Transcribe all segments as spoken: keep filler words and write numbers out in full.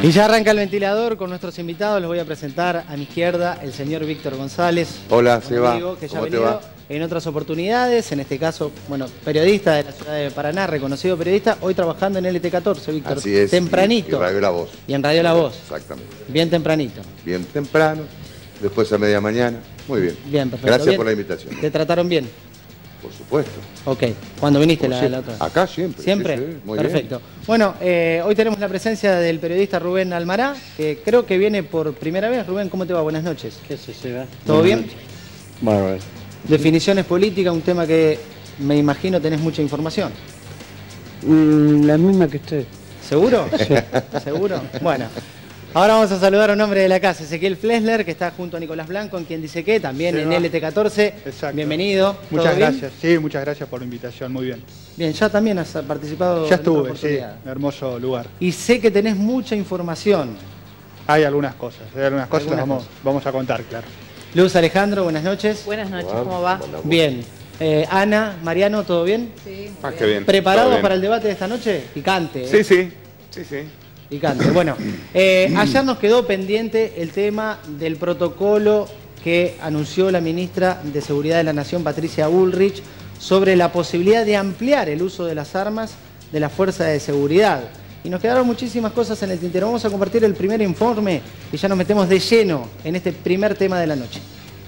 Y ya arranca el ventilador con nuestros invitados. Les voy a presentar a mi izquierda el señor Víctor González. Hola, Seba. Amigo, que ya ha ¿Cómo te venido va? en otras oportunidades, en este caso, bueno, periodista de la ciudad de Paraná, reconocido periodista, hoy trabajando en L T catorce, Víctor. Así es. Tempranito. Y, y Radio La Voz. Y en Radio La Voz. Exactamente. Bien tempranito. Bien temprano, después a media mañana. Muy bien. Bien, perfecto. Gracias Bien. por la invitación. ¿Te trataron bien? Por supuesto. Ok. ¿Cuándo viniste la, Sí, la otra? Acá siempre. ¿Siempre? Sí, sí, muy Perfecto. bien. Bueno, eh, hoy tenemos la presencia del periodista Rubén Almará, que creo que viene por primera vez. Rubén, ¿cómo te va? Buenas noches. ¿Qué se lleva? ¿Todo bien? Bárbaro. Definiciones políticas, un tema que me imagino tenés mucha información. Mm, la misma que usted. ¿Seguro? ¿Seguro? Bueno, ahora vamos a saludar a un hombre de la casa, Ezequiel Flesler, que está junto a Nicolás Blanco, en quien dice que, también Se en va. L T catorce. Exacto. Bienvenido. ¿Todo Muchas bien? gracias, sí, muchas gracias por la invitación, muy bien. Bien, ya también has participado Ya en otra estuve, sí, oportunidad. un hermoso lugar. Y sé que tenés mucha información. Hay algunas cosas, hay algunas cosas, Algunas vamos, cosas. vamos a contar, claro. Luz Alejandro, buenas noches. Buenas noches, Hola, ¿cómo va? hola. Bien. Eh, Ana, Mariano, ¿todo bien? Sí, Ah, qué bien. ¿Preparados Todo bien. para el debate de esta noche? Picante. ¿eh? Sí, sí. Sí, sí. Picante. Bueno, eh, ayer nos quedó pendiente el tema del protocolo que anunció la ministra de Seguridad de la Nación, Patricia Bullrich, sobre la posibilidad de ampliar el uso de las armas de las fuerzas de seguridad. Y nos quedaron muchísimas cosas en el tintero. Vamos a compartir el primer informe y ya nos metemos de lleno en este primer tema de la noche.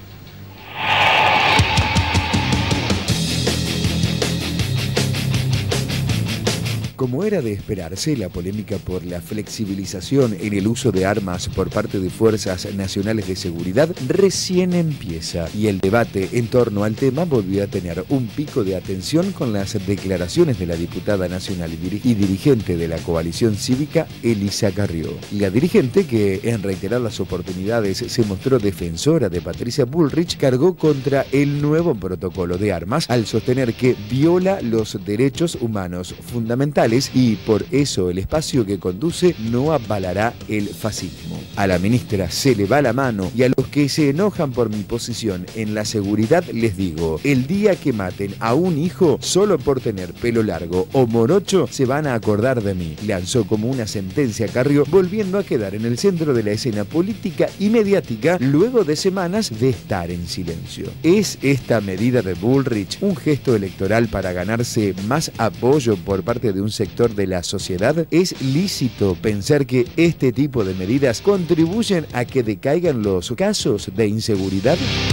Como era de esperarse, la polémica por la flexibilización en el uso de armas por parte de fuerzas nacionales de seguridad recién empieza y el debate en torno al tema volvió a tener un pico de atención con las declaraciones de la diputada nacional y diri- y dirigente de la coalición cívica, Elisa Carrió. La dirigente, que en reiteradas oportunidades se mostró defensora de Patricia Bullrich, cargó contra el nuevo protocolo de armas al sostener que viola los derechos humanos fundamentales y por eso el espacio que conduce no avalará el fascismo. A la ministra se le va la mano y a los que se enojan por mi posición en la seguridad les digo, el día que maten a un hijo solo por tener pelo largo o morocho se van a acordar de mí. Lanzó como una sentencia Carrió, volviendo a quedar en el centro de la escena política y mediática luego de semanas de estar en silencio. ¿Es esta medida de Bullrich un gesto electoral para ganarse más apoyo por parte de un sector de la sociedad? ¿Es lícito pensar que este tipo de medidas contribuyen a que decaigan los casos de inseguridad?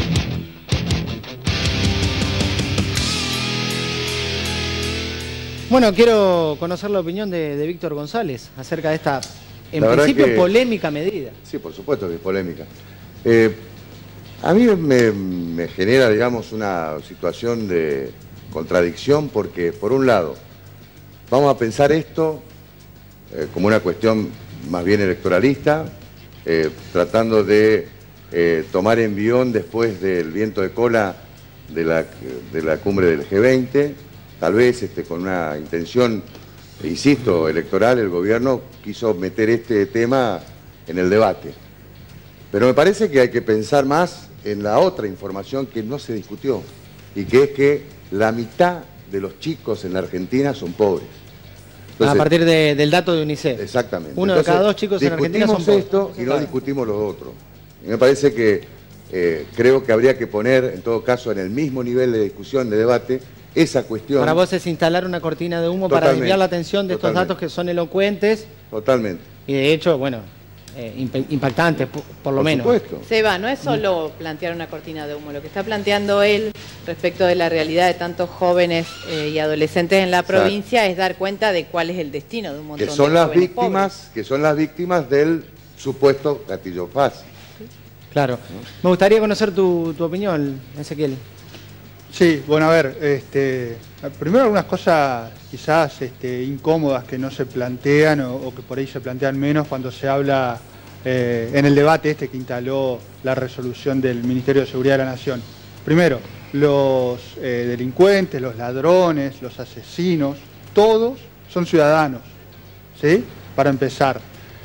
Bueno, quiero conocer la opinión de, de Víctor González acerca de esta, en La verdad principio, que- polémica medida. Sí, por supuesto que es polémica. Eh, a mí me, me genera, digamos, una situación de contradicción porque, por un lado, vamos a pensar esto eh, como una cuestión más bien electoralista, eh, tratando de eh, tomar envión después del viento de cola de la, de la cumbre del G veinte, tal vez este, con una intención, insisto, electoral, el gobierno quiso meter este tema en el debate. Pero me parece que hay que pensar más en la otra información que no se discutió, y que es que la mitad de los chicos en la Argentina son pobres. a partir de, del dato de UNICEF. Exactamente. Uno de cada dos chicos en Argentina son discutimos pobres. esto y no discutimos lo otro. Y me parece que eh, creo que habría que poner, en todo caso, en el mismo nivel de discusión, de debate, esa cuestión. Para vos es instalar una cortina de humo para Totalmente, desviar la atención de estos totalmente. datos que son elocuentes Totalmente. y de hecho, bueno, eh, imp- impactantes, por, por lo Por menos. supuesto. Seba, no es solo plantear una cortina de humo, lo que está planteando él respecto de la realidad de tantos jóvenes eh, y adolescentes en la Exacto. provincia es dar cuenta de cuál es el destino de un montón Que son de las jóvenes víctimas, que son las víctimas del supuesto gatillo fácil. Claro. Me gustaría conocer tu, tu opinión, Ezequiel. Sí, bueno, a ver, este, primero algunas cosas quizás este, incómodas que no se plantean o, o que por ahí se plantean menos cuando se habla eh, en el debate este que instaló la resolución del Ministerio de Seguridad de la Nación. Primero, los eh, delincuentes, los ladrones, los asesinos, todos son ciudadanos, ¿sí? Para empezar.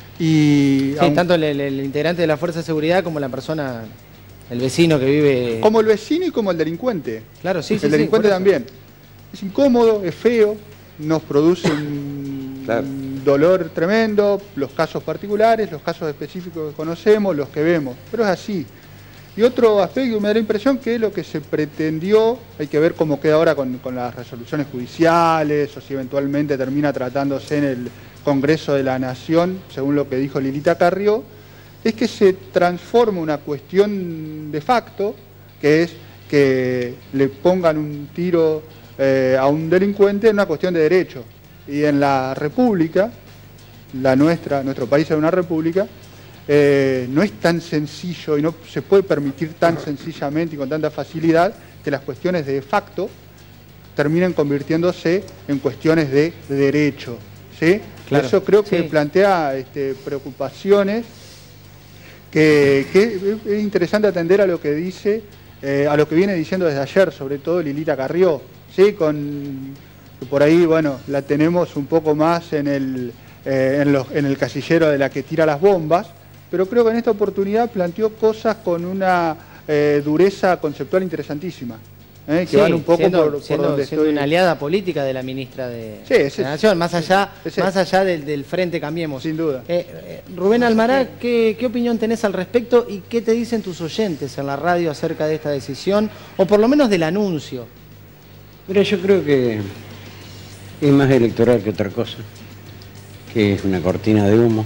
Y Sí, aun- tanto el, el- el integrante de la Fuerza de Seguridad como la persona, el vecino que vive... como el vecino y como el delincuente. Claro, sí, sí, el sí, delincuente por eso. también. Es incómodo, es feo, nos produce un Claro. un dolor tremendo, los casos particulares, los casos específicos que conocemos, los que vemos, pero es así. Y otro aspecto me da la impresión que lo que se pretendió, hay que ver cómo queda ahora con, con las resoluciones judiciales, o si eventualmente termina tratándose en el Congreso de la Nación, según lo que dijo Lilita Carrió, es que se transforma una cuestión de facto, que es que le pongan un tiro eh, a un delincuente, en una cuestión de derecho. Y en la República, la nuestra, nuestro país es una república, eh, no es tan sencillo y no se puede permitir tan sencillamente y con tanta facilidad que las cuestiones de facto terminen convirtiéndose en cuestiones de derecho, ¿sí? Claro. Eso creo que sí. plantea este, preocupaciones que, que es interesante atender a lo que dice, eh, a lo que viene diciendo desde ayer, sobre todo Lilita Carrió, ¿sí? Con, que por ahí, bueno, la tenemos un poco más en el, eh, en, los, en el casillero de la que tira las bombas, pero creo que en esta oportunidad planteó cosas con una eh, dureza conceptual interesantísima. ¿Eh? Que sí, van un poco siendo, por, por siendo, donde siendo estoy. una aliada política de la ministra de, sí, ese, de la Nación, más allá, ese, más allá del, del Frente Cambiemos. Sin duda. Eh, eh, Rubén Almará, ¿qué, ¿qué opinión tenés al respecto y qué te dicen tus oyentes en la radio acerca de esta decisión, o por lo menos del anuncio? Mira, yo creo que es más electoral que otra cosa, que es una cortina de humo,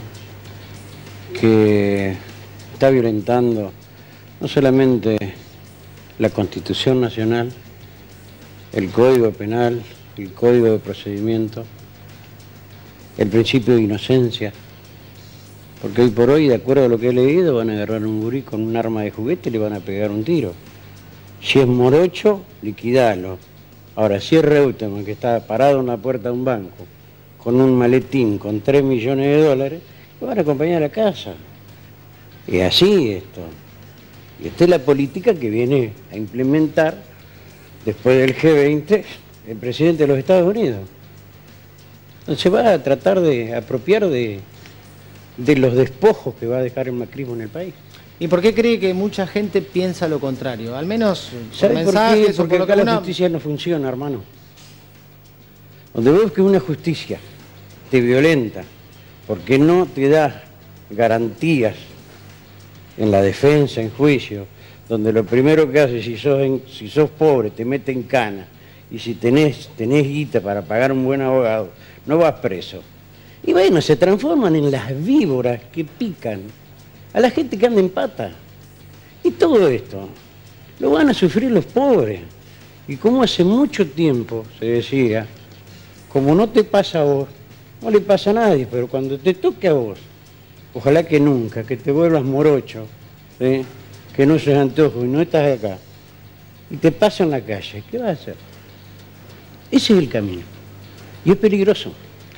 que está violentando no solamente la Constitución Nacional, el Código Penal, el Código de Procedimiento, el principio de inocencia, porque hoy por hoy, de acuerdo a lo que he leído, van a agarrar un gurí con un arma de juguete y le van a pegar un tiro. Si es morocho, liquidalo. Ahora, si es Reutemann, que está parado en la puerta de un banco, con un maletín con tres millones de dólares, lo van a acompañar a casa. Y así esto. Y esta es la política que viene a implementar, después del G veinte, el presidente de los Estados Unidos. Entonces va a tratar de apropiar de, de los despojos que va a dejar el macrismo en el país. ¿Y por qué cree que mucha gente piensa lo contrario? Al menos por mensajes, por qué? Porque por lo acá que la una... justicia no funciona, hermano. Donde vos que una justicia te violenta porque no te da garantías en la defensa, en juicio, donde lo primero que haces, si sos, en, si sos pobre, te mete en cana, y si tenés, tenés guita para pagar un buen abogado, no vas preso. Y bueno, se transforman en las víboras que pican a la gente que anda en pata. Y todo esto lo van a sufrir los pobres. Y como hace mucho tiempo se decía, como no te pasa a vos, no le pasa a nadie, pero cuando te toque a vos, ojalá que nunca, que te vuelvas morocho, ¿sí? Que no seas antojo y no estás acá, y te pasa en la calle, ¿qué vas a hacer? Ese es el camino. Y es peligroso.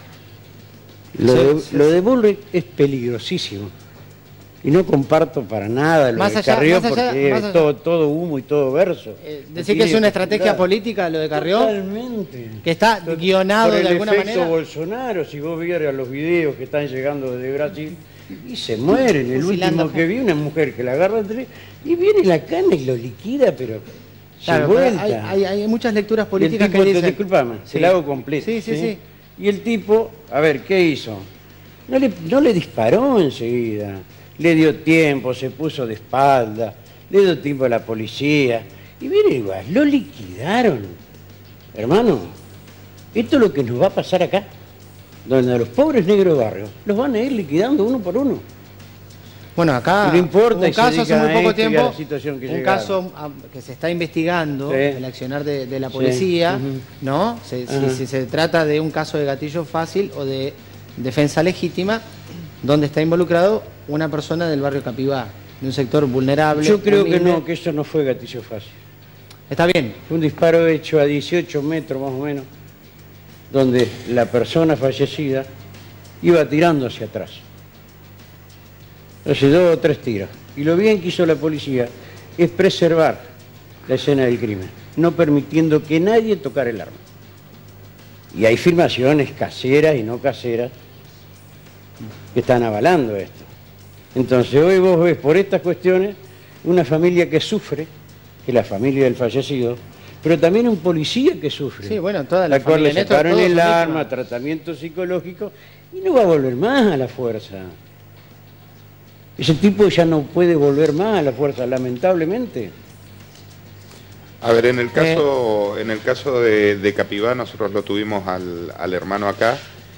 Lo, sí, de, sí, lo de Bullrich es peligrosísimo. Y no comparto para nada lo más de allá, Carrió, más allá, porque más es allá. todo, todo humo y todo verso. Eh, ¿Decir que es una estrategia política lo de Carrió? Totalmente. Que está guionado de alguna manera. Por el efecto Bolsonaro, si vos vieras los videos que están llegando desde Brasil, y se mueren. El Fusilando último que vi, una mujer que la agarra entre, y viene la cana y lo liquida, pero claro, sin vuelta. Hay, hay, hay muchas lecturas políticas tipo, que dicen... Disculpame, sí. Se la hago completa. Sí, sí, ¿sí? sí. Y el tipo, a ver, ¿qué hizo? No le, no le disparó enseguida. Le dio tiempo, se puso de espalda, le dio tiempo a la policía. Y miren igual, lo liquidaron. Hermano, esto es lo que nos va a pasar acá. Donde a los pobres negros de barrio los van a ir liquidando uno por uno. Bueno, acá no importa, un caso hace muy poco tiempo, que un llegaron. caso que se está investigando, sí. El accionar de, de la policía, sí. uh-huh. ¿no? Se, uh-huh. si, si se trata de un caso de gatillo fácil o de defensa legítima, donde está involucrado una persona del barrio Capibá, de un sector vulnerable. Yo creo humilde. que no, que eso no fue gatillo fácil. Está bien. Fue un disparo hecho a dieciocho metros más o menos, donde la persona fallecida iba tirando hacia atrás. Entonces dos o tres tiros. Y lo bien que hizo la policía es preservar la escena del crimen, no permitiendo que nadie tocara el arma. Y hay filmaciones caseras y no caseras que están avalando esto. Entonces hoy vos ves por estas cuestiones una familia que sufre, que es la familia del fallecido, pero también un policía que sufre. Sí, bueno, toda la la cual le familia Néstor, sacaron todos el son arma, víctimas. tratamiento psicológico, y no va a volver más a la fuerza. Ese tipo ya no puede volver más a la fuerza, lamentablemente. A ver, en el caso, eh, en el caso de, de Capibá, nosotros lo tuvimos al, al hermano acá,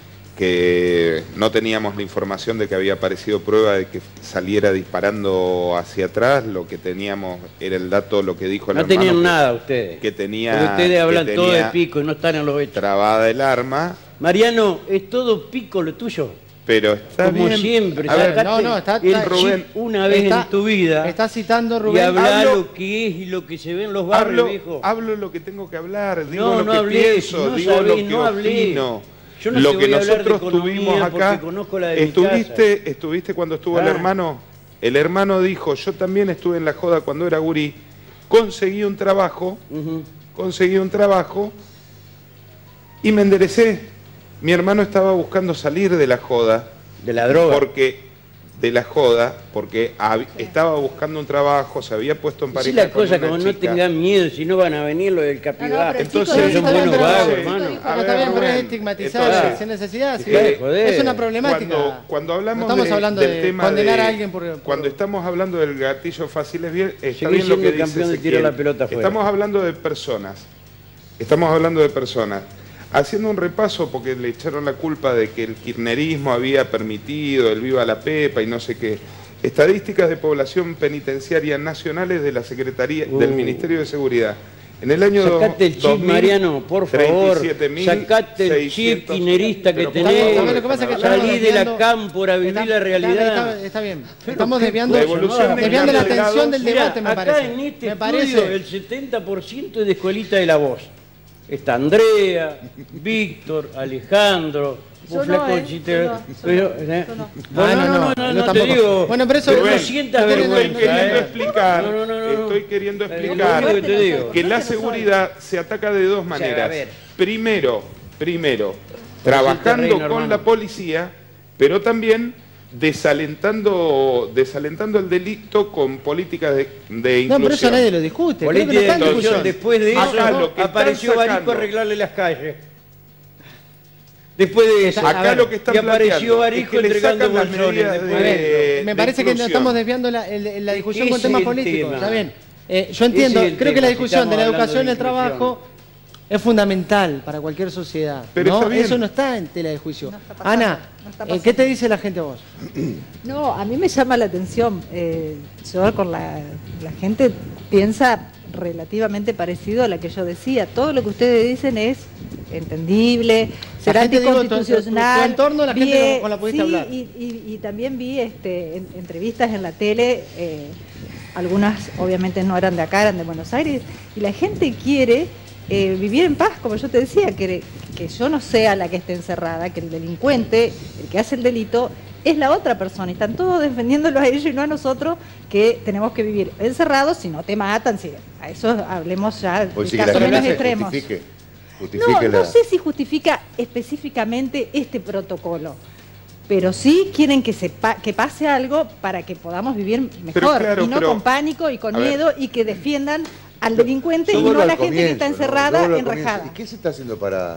que no teníamos la información de que había aparecido prueba de que saliera disparando hacia atrás. Lo que teníamos era el dato, lo que dijo el No hermano. tenían que, nada ustedes. Que tenía, Porque ustedes hablan que todo de tenía pico y no están en los hechos. trabada el arma. Mariano, es todo pico lo tuyo. Pero está Como bien. siempre, A ver, sacaste no, no, está- el está- Rubén una vez está- en tu vida Está citando y Rubén. habla Hablo- lo que es y lo que se ve en los barrios, Hablo, viejo. hablo lo que tengo que hablar, digo No, lo no que hablé, pienso, no digo sabés, lo que no hablé. opino. Yo no lo te que voy a hablar de nosotros economía tuvimos acá, porque conozco la de mi estuviste, casa. estuviste cuando estuvo el Ah. hermano, el hermano dijo, yo también estuve en la joda cuando era gurí, conseguí un trabajo, Ujú. conseguí un trabajo y me enderecé. Mi hermano estaba buscando salir de la joda, De la droga. porque de la joda, porque hab- estaba buscando un trabajo, se había puesto en Sí, pareja la con cosa una como no chica. tengan miedo, si no van a venir los del No, Capibá. no, pero Entonces, chicos, son está bien, buenos pero- vagos, entonces, hermano. a No, está ver, bien, pero es Rubén, estigmatizar entonces, sin necesidad. sí. eh, joder. Es una problemática. Cuando, cuando hablamos No estamos de- hablando del de tema condenar de- a alguien por... por- Cuando estamos hablando del gatillo fácil, es bien, está Seguí bien lo siendo que el dice campeón de Ezequiel. tirar la pelota afuera. Estamos hablando de personas. Estamos hablando de personas. Haciendo un repaso, porque le echaron la culpa de que el kirchnerismo había permitido el viva la pepa y no sé qué. Estadísticas de población penitenciaria nacionales de la Secretaría Uh. del Ministerio de Seguridad. En el año Sacate el chip, dos mil, Mariano, por favor. treinta y siete mil Sacate el chip seiscientos. kirchnerista que Pero tenés. Estamos- lo que pasa es que estamos Salí de la desviando- cámpora a vivir Está- la realidad. Está, está bien. Estamos qué desviando, La evolución de desviando la Carlos atención del Mirá, debate, me acá parece. en este me estudio parece. el setenta por ciento es de Escuelita de la Voz. Está Andrea, Víctor, Alejandro, Yo vos no, flaco eh, chiste- yo no, yo pero, no, eh, yo no. vos Ah, no, no, no, no, no, yo no te tampoco. digo. Bueno, pero eso- Rubén, Rubén, no sientas ustedes no- Estoy vergüenza. queriendo eh. explicar, No, no, no, no. estoy queriendo Eh, lo explicar único que te digo. que la seguridad se ataca de dos maneras. a ver. Primero, primero, el trabajando terreno, con hermano. la policía, pero también desalentando, desalentando el delito con políticas de, de No, inclusión. pero eso nadie lo discute. Creo que Política no de está en inclusión. discusión. Después de eso Acá lo que apareció están Barico a sacando- arreglarle las calles. Después de eso. Acá A ver, lo que están y apareció planteando Barico es que le entregando sacan las bolsones. medidas después de- A de ver, eso. me de parece que inclusión. estamos desviando la, el- la discusión con Ese temas es el políticos. tema. Está bien. Eh, yo entiendo, Ese es el creo que tema, la si discusión de la estamos educación y el hablando de trabajo es fundamental para cualquier sociedad. Pero ¿no? está bien. Eso no está en tela de juicio. No está pasando, Ana, no está eh, pasando. ¿qué te dice la gente a vos? No, a mí me llama la atención. eh, yo con la, la gente piensa relativamente parecido a la que yo decía. Todo lo que ustedes dicen es entendible, será gente, digo, tu- tu- anticonstitucional. tu entorno, la Vi, gente con- con la pudiste sí, hablar. Y, y- y también vi este, en- entrevistas en la tele, eh, algunas obviamente no eran de acá, eran de Buenos Aires, y la gente quiere eh, vivir en paz, como yo te decía, que, que yo no sea la que esté encerrada, que el delincuente, el que hace el delito, es la otra persona, y están todos defendiéndolo a ellos y no a nosotros, que tenemos que vivir encerrados si no te matan, si a eso hablemos ya de Pues sí, que la casos gente menos se extremos. justifique. No, justifique no la- sé si justifica específicamente este protocolo, pero sí quieren que, se pa- que pase algo para que podamos vivir Pero mejor, claro, y no pero- con pánico y con a ver. miedo, y que defiendan al delincuente Yo y no vuelvo a la al gente que está comienzo, ¿no? encerrada, Yo vuelvo al comienzo. enrejada. ¿Y qué se está haciendo para,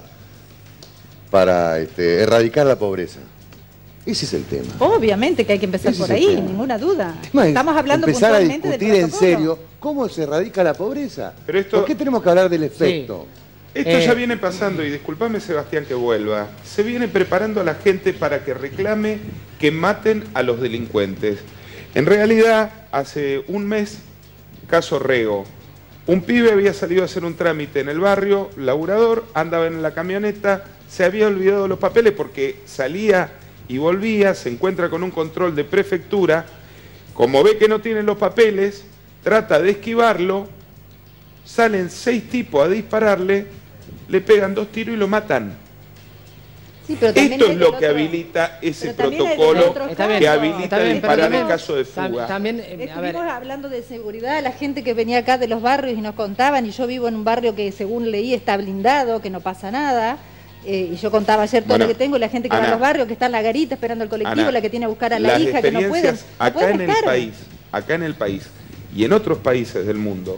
para este, erradicar la pobreza? Ese es el tema. Obviamente que hay que empezar Ese por es el ahí, tema. ninguna duda. Es más, Estamos hablando empezar a puntualmente del discutir en protocolo. serio cómo se erradica la pobreza. Pero esto- ¿Por qué tenemos que hablar del efecto? Esto Eh, ya viene pasando, y discúlpame Sebastián que vuelva, se viene preparando a la gente para que reclame que maten a los delincuentes. En realidad, hace un mes, caso Rego, un pibe había salido a hacer un trámite en el barrio, laburador, andaba en la camioneta, se había olvidado los papeles porque salía y volvía, se encuentra con un control de prefectura, como ve que no tiene los papeles, trata de esquivarlo, salen seis tipos a dispararle, le pegan dos tiros y lo matan. Sí, pero también Esto hay es lo del que otro- habilita ese pero también hay del protocolo otro Está bien, que caso. habilita Está bien, pero disparar también- en caso de tam- fuga. También, eh, a ver, Estuvimos hablando de seguridad, la gente que venía acá de los barrios y nos contaban, y yo vivo en un barrio que según leí está blindado, que no pasa nada, eh, y yo contaba ayer todo Bueno, lo que tengo, y la gente que va Ana, a los barrios, que está en la garita esperando el colectivo, Ana, la que tiene a buscar a la las hija, que no pueden, experiencias no acá pueden en el estar. país, acá en el país y en otros países del mundo,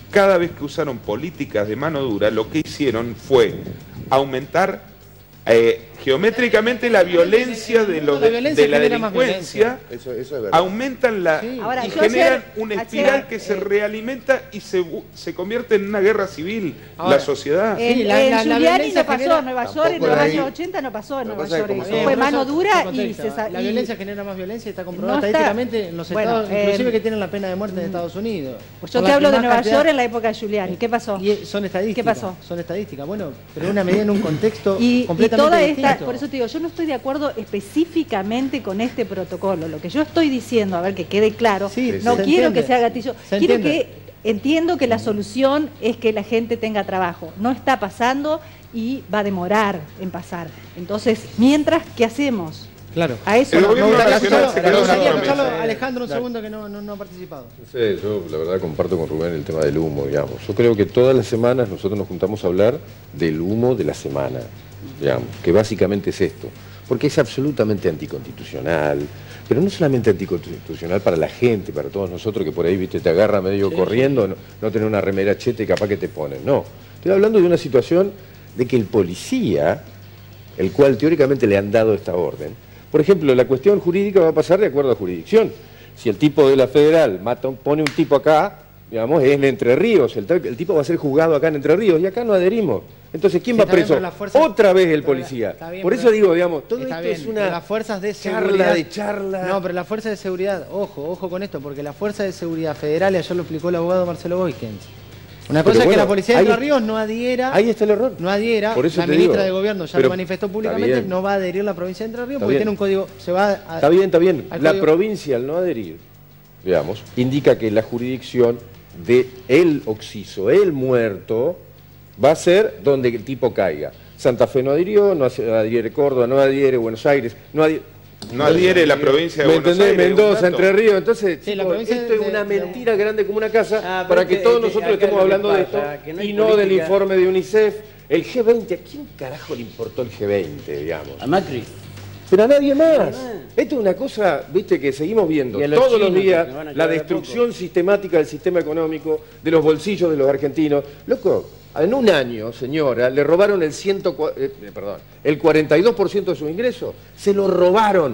cada vez que usaron políticas de mano dura, lo que hicieron fue aumentar eh, geométricamente la violencia de, los, La violencia de la genera más delincuencia, Eso, eso es verdad. aumentan la Sí. Ahora, y yo generan ayer- una ayer, espiral que se eh, realimenta y se, se convierte en una guerra civil, Ahora, la sociedad. En, Sí, la- en la- la Giuliani violencia no pasó genera- en Nueva York, en Tampoco los la- años ochenta no pasó en Lo que Nueva pasa es York. que como Fue somos- mano Eso, dura eso y contexto. se sa- La y- violencia genera más violencia y está comprobado No está- estadísticamente en los bueno, estados, inclusive eh, que tienen la pena de muerte en Estados Unidos. Pues Son yo te las hablo que de más Nueva cantidad- York en la época de Giuliani. ¿Qué pasó? Y son estadísticas. ¿Qué pasó? Son estadísticas. Bueno, pero una medida en un contexto Y, y completamente toda distinto. esta, por eso te digo, yo no estoy de acuerdo específicamente con este protocolo. Lo que yo estoy diciendo, a ver que quede claro, Sí, no se quiero entiende. que sea gatillo, Se quiero entiende. que entiendo que la solución es que la gente tenga trabajo. No está pasando y va a demorar en pasar. Entonces, mientras, ¿qué hacemos? Claro. A eso El no- gobierno me gustaría nacional escuchar- se Me quedó gustaría una escucharlo, promesa. Alejandro, un Dale. segundo que no, no, no ha participado. No sé, yo la verdad comparto con Rubén el tema del humo, digamos. Yo creo que todas las semanas nosotros nos juntamos a hablar del humo de la semana, digamos, que básicamente es esto. Porque es absolutamente anticonstitucional, pero no solamente anticonstitucional para la gente, para todos nosotros que por ahí, viste, te agarra medio corriendo, no, no tener una remera cheta y capaz que te ponen. No, estoy hablando de una situación de que el policía, el cual teóricamente le han dado esta orden, por ejemplo, la cuestión jurídica va a pasar de acuerdo a jurisdicción. Si el tipo de la federal mata, un- pone un tipo acá, digamos, es en Entre Ríos, el, el tipo va a ser juzgado acá en Entre Ríos y acá no adherimos. Entonces, ¿quién Sí, va está bien, preso? pero las fuerzas- Otra vez el pero la- policía. está bien, Por pero- eso digo, digamos, todo Está esto bien, es pero una las fuerzas de charla seguridad de charla. No, pero las fuerzas de seguridad, ojo, ojo con esto, porque las fuerzas de seguridad federales, ayer lo explicó el abogado Marcelo Boykens. Una cosa Pero es que bueno, la policía de ahí- Entre Ríos no adhiera, Ahí está el error. no adhiera, Por eso la te ministra digo. de gobierno ya Pero lo manifestó está públicamente, bien. no va a adherir la provincia de Entre Ríos Está porque bien. tiene un código, se va a, Está bien, está bien. al La código- provincia al no adherir, digamos, indica que la jurisdicción de el occiso, el muerto, va a ser donde el tipo caiga. Santa Fe no adhirió, no adhiere Córdoba, no adhiere Buenos Aires, no adhiere... No adhiere la provincia de ¿Me Buenos entendés? Aires. un Mendoza, dato. Entre Ríos. Entonces, Sí, la chicos, provincia esto es de- una de- mentira grande como una casa Ah, para pero que es todos que- nosotros acá estemos lo que hablando de pasa, esto que no hay y no del política. informe de UNICEF. El G veinte, ¿a quién carajo le importó el G veinte, digamos? A Macri. Pero a nadie más. más. Esto es una cosa, viste, que seguimos viendo Y a los todos los chinos, días, que van a la quedar de destrucción sistemática del sistema económico, de los bolsillos de los argentinos. Loco, en un año, señora, le robaron el, ciento, cua- eh, perdón, el cuarenta y dos por ciento de sus ingresos. Se lo robaron.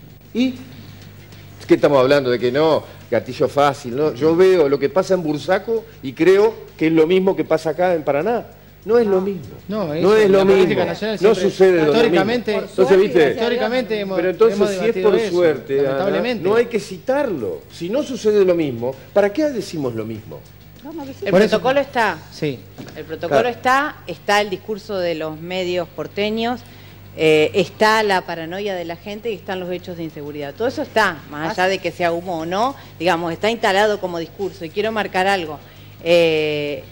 ¿Y qué estamos hablando? De que no, gatillo fácil, ¿no? Yo veo lo que pasa en Bursaco y creo que es lo mismo que pasa acá en Paraná. No es lo mismo. No, No eso, es la lo mismo. política nacional No siempre- sucede lo mismo. históricamente- Por Entonces, suerte, viste, gracias a Dios. históricamente hemos, pero entonces, hemos si es debatido por eso, suerte, Ana, lamentablemente. no hay que citarlo. Si no sucede lo mismo, ¿para qué decimos lo mismo? No, no, que sí. El Por eso- protocolo está. Sí. El protocolo Claro. está, está el discurso de los medios porteños, eh, está la paranoia de la gente y están los hechos de inseguridad. Todo eso está, más allá de que sea humo o no, digamos, está instalado como discurso. Y quiero marcar algo. Eh,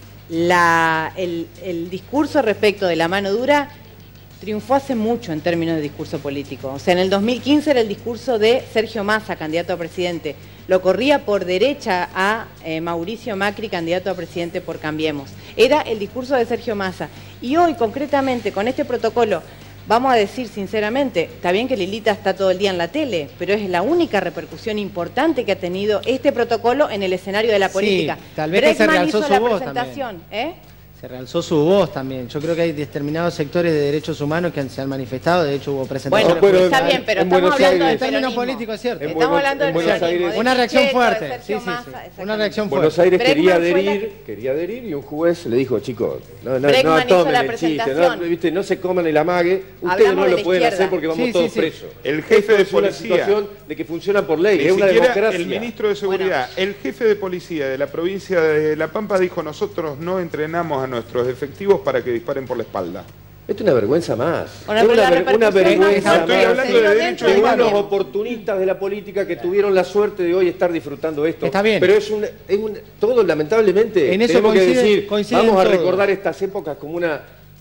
la- el, el discurso respecto de la mano dura triunfó hace mucho en términos de discurso político. O sea, en el dos mil quince era el discurso de Sergio Massa, candidato a presidente. Lo corría por derecha a eh, Mauricio Macri, candidato a presidente por Cambiemos. Era el discurso de Sergio Massa. Y hoy, concretamente, con este protocolo, vamos a decir sinceramente, está bien que Lilita está todo el día en la tele, pero es la única repercusión importante que ha tenido este protocolo en el escenario de la Sí, política. tal vez que se Bregman realzó hizo su la voz presentación, ¿eh? Se realzó su voz también. Yo creo que hay determinados sectores de derechos humanos que han- se han manifestado, de hecho hubo presentaciones. Bueno, pero está en- bien, pero en estamos Buenos hablando Aires- del En términos peronismo. políticos es cierto. En Estamos Buenos- hablando en del Buenos peronismo, Aires- de Una reacción Pichetto, de fuerte. Sí, Sergio sí, Massa, sí. exactamente. Una reacción Buenos fuerte. Aires Bregman quería fue la- adherir, quería adherir y un juez le dijo, chicos, no, no, Bregman no hizo tomen la el chiste, no, presentación. viste, no se coman el amague, ustedes Hablamos no de lo la pueden izquierda. hacer porque vamos Sí, todos sí, sí. presos. El jefe Esto de es una policía. situación de que funciona por ley, Ni es una siquiera democracia. el ministro de Seguridad, el jefe de policía de la provincia de La Pampa dijo, nosotros no entrenamos a nuestros efectivos para que disparen por la espalda. Esto es una vergüenza más. Bueno, es pero la una, ver- una repercusión más vergüenza No estoy fuerte más hablando de se dio derechos dentro de del humanos. unos gobierno. oportunistas de la política que tuvieron la suerte de hoy estar disfrutando esto. Está bien. Pero es un, es un todo lamentablemente En eso tenemos que coinciden- decir, coinciden vamos a todos. recordar estas épocas como una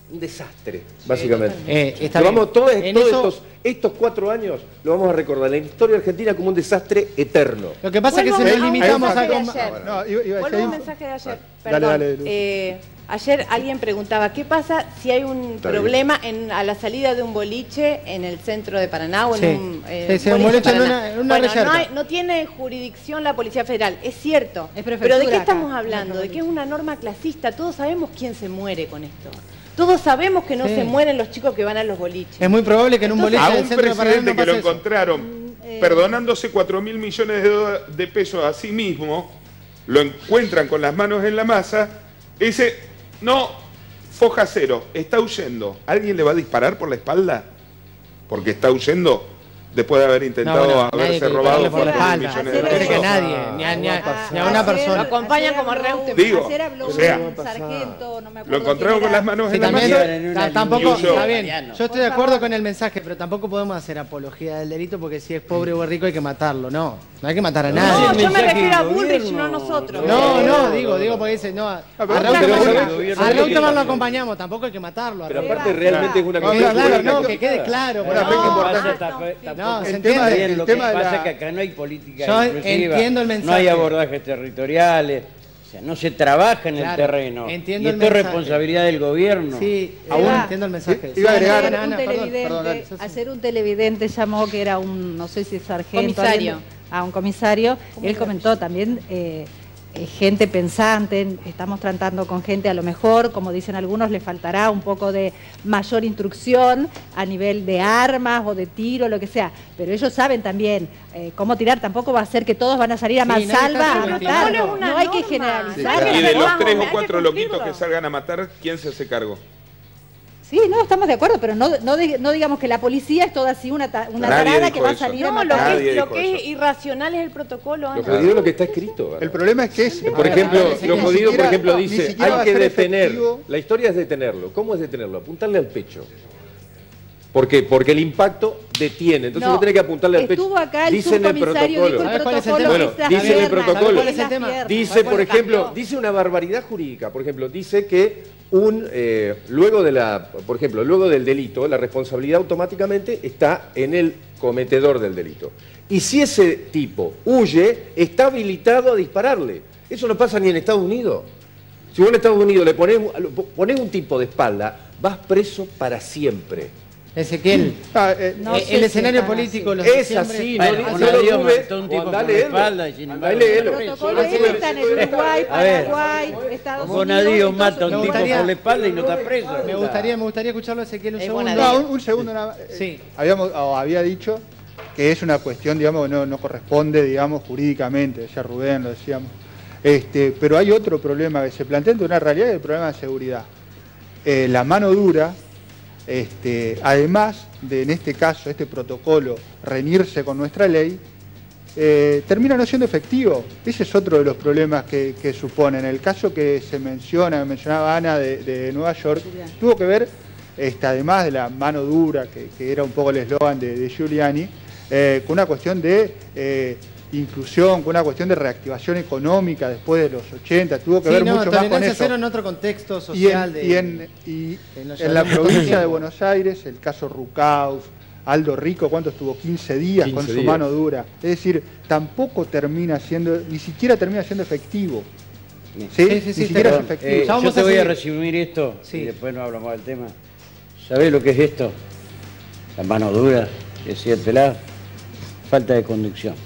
un desastre, básicamente. Eh, está Lo bien. vamos, todos En todos eso- estos, estos cuatro años lo vamos a recordar en la historia argentina como un desastre eterno. Lo que pasa es que Vuelvo se a nos un limitamos a... mensaje de com- ayer. No, iba, iba a Vuelvo decir- a un mensaje de ayer. Dale, Perdón. dale, Luz. Eh, ayer alguien preguntaba, ¿qué pasa si hay un Está problema en, a la salida de un boliche en el centro de Paraná o en Sí. un eh, Sí, sí, un de boliche en Paraná? una- en una Bueno, reserva. no, hay- no tiene jurisdicción la Policía Federal, es cierto. Es pero prefectura ¿de qué acá, estamos no es hablando? De que es provincia. una norma clasista. Todos sabemos quién se muere con esto. Todos sabemos que no Sí. se mueren los chicos que van a los boliches. Es muy probable que en un Entonces, boliche A del un centro de Paraná presidente no que lo pase eso. encontraron eh, perdonándose cuatro mil millones de, do- de pesos a sí mismo, lo encuentran con las manos en la masa, y dice, no, foja cero, está huyendo. ¿Alguien le va a disparar por la espalda? Porque está huyendo después de haber intentado No, no, nadie haberse que robado dispararle por la cuatro mil espalda. millones de Hacer Parece que pesos. nadie, ni a, ni a- Ah, ni a una ayer- persona. Lo acompañan ayer como habló- Reutemann. Digo, ayer habló o sea, un sargento, no me acuerdo Lo encontraron quién con era. las manos Sí, en la también, masa. en una ta- tampoco, línea. está bien, Mariano. yo estoy Por de acuerdo favor. con el mensaje, pero tampoco podemos hacer apología del delito porque si es pobre o rico hay que matarlo, no, no hay que matar a No, nadie. yo me mensaje refiero a del Bullrich, gobierno. no a nosotros. No, Eh, no, digo, digo porque dice, no, a, pero a no, Reutemann- pero a ¿sabes lo que- Reutemann lo acompañamos, tampoco hay que matarlo. a Pero Reutemann. aparte realmente es una No, cuestión claro, política. no, que quede claro. Una pero fe que no, importante. Pasa, tampoco- No, tampoco se el tema entiende. de- bien, el lo tema que de pasa la- es que acá no hay política Yo inclusiva, entiendo el no hay mensaje. abordajes territoriales, o sea, no se trabaja en Claro, el terreno. entiendo y el esto es mensaje. responsabilidad del gobierno. Sí, Aún- aún entiendo el mensaje. Iba a Sí, agregar- Ana, un Ana, perdón, televidente, perdón, dale. ayer un televidente llamó que era un, no sé si sargento. Comisario. alguien- a un comisario. ¿Cómo Él era? comentó también eh, eh, gente pensante, estamos tratando con gente a lo mejor, como dicen algunos, le faltará un poco de mayor instrucción a nivel de armas o de tiro, lo que sea. Pero ellos saben también eh, cómo tirar, tampoco va a ser que todos van a salir a Sí, nadie está mansalva a subestimando. matar. No, no es una No hay que norma. generalizar. Y de los Vamos, tres hay o que cuatro loquitos cumplirlo. que salgan a matar, ¿quién se hace cargo? Sí, no, estamos de acuerdo, pero no, no, di- no digamos que la policía es toda así una, ta- una Nadie tarada dijo que va a eso. salir a No, lo matar. Nadie que, es, lo dijo que es eso. irracional es el protocolo. Lo Ana. jodido es lo que está escrito. ¿verdad? El problema es que es... Por ver, ejemplo, a ver, lo ni jodido, por siquiera- ejemplo, no, ni dice, siquiera va hay a que ser detener. efectivo. La historia es detenerlo. ¿Cómo es detenerlo? Apuntarle al pecho. ¿Por qué? Porque el impacto detiene. Entonces No, vos tenés que apuntarle al pecho. estuvo acá el Dice en el subcomisario, dijo protocolo. el ¿Sabes cuál es el protocolo tema? Bueno, es las dice en el piernas, protocolo. es las ¿Cuál es el tema? piernas. Dice, ¿Cuál por es el ejemplo, cambio? dice una barbaridad jurídica. Por ejemplo, dice que un eh, luego de la, por ejemplo, luego del delito, la responsabilidad automáticamente está en el cometedor del delito. Y si ese tipo huye, está habilitado a dispararle. Eso no pasa ni en Estados Unidos. Si vos en Estados Unidos le ponés, ponés un tipo de espalda, vas preso para siempre. Ezequiel, Ah, eh, No eh, sé el si escenario están político, así. los Es diciembre- así, Bueno, no, un no lo avión dudes, mató a un tipo andá a por la leerlo. espalda y sin Andá y embargo- léelo. El protocolo Yo- ese está en el Uruguay, A ver. Paraguay, Estados Unidos. Bonadío Estados mata a un Me tipo gustaría- por la espalda y no está preso. me gustaría, me gustaría escucharlo a Ezequiel un Es segundo. buena no, un, un segundo nada más. Eh, Sí. Habíamos, o había dicho que es una cuestión, digamos, que no, no corresponde, digamos, jurídicamente, decía Rubén, lo decíamos. Este, pero hay otro problema que se plantea entre una realidad y el problema de seguridad. Eh, la mano dura, este, además de, en este caso, este protocolo, reñirse con nuestra ley, eh, termina no siendo efectivo. Ese es otro de los problemas que, que supone. En el caso que se menciona, mencionaba Ana de, de Nueva York, tuvo que ver, este, además de la mano dura, que, que era un poco el eslogan de, de Giuliani, eh, con una cuestión de eh, inclusión, con una cuestión de reactivación económica después de los ochenta, tuvo que Sí, ver no, mucho más con tolerancia eso. cero en otro contexto Y social. en, de, y en- y que nos en la llevamos provincia tiempo. de Buenos Aires, el caso Rucauf, Aldo Rico, ¿cuánto estuvo? quince días con quince su días. mano dura. Es decir, tampoco termina siendo, ni siquiera termina siendo efectivo. ¿Sí? Sí, sí, ni sí, siquiera perdón. es efectivo. Eh, Ya vamos yo te a voy a seguir. resumir esto Sí. y después no hablamos del tema. ¿Sabés lo que es esto? La mano dura, decía Pelá, falta de conducción.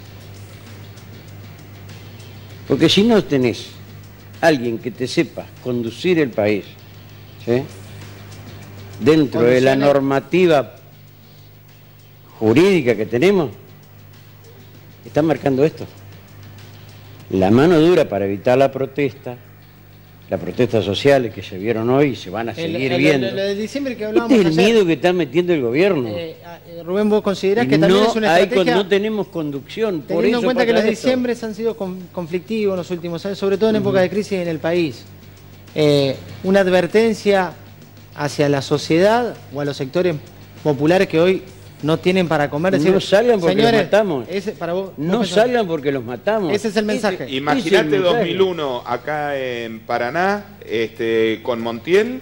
Porque si no tenés alguien que te sepa conducir el país, ¿sí? Dentro de la Conducciones. normativa jurídica que tenemos, está marcando esto. La mano dura para evitar la protesta, las protestas sociales que se vieron hoy y se van a El- seguir el- viendo. Lo de diciembre que Este hablábamos es el ayer, miedo que está metiendo el gobierno. eh, eh, Rubén, ¿vos considerás Y que también no, es una hay estrategia, con- no tenemos conducción. Por teniendo eso en cuenta que pasa los esto. diciembres han sido con- conflictivos en los últimos años, sobre todo en época de crisis en el país? Eh, una advertencia hacia la sociedad o a los sectores populares que hoy no tienen para comer. No decir, salgan porque señores, los matamos. ese- para vos, No vos pensás- salgan porque los matamos. Ese es el mensaje. Ese- Imagínate ese es el dos mensaje. mil uno acá en Paraná, este, con Montiel,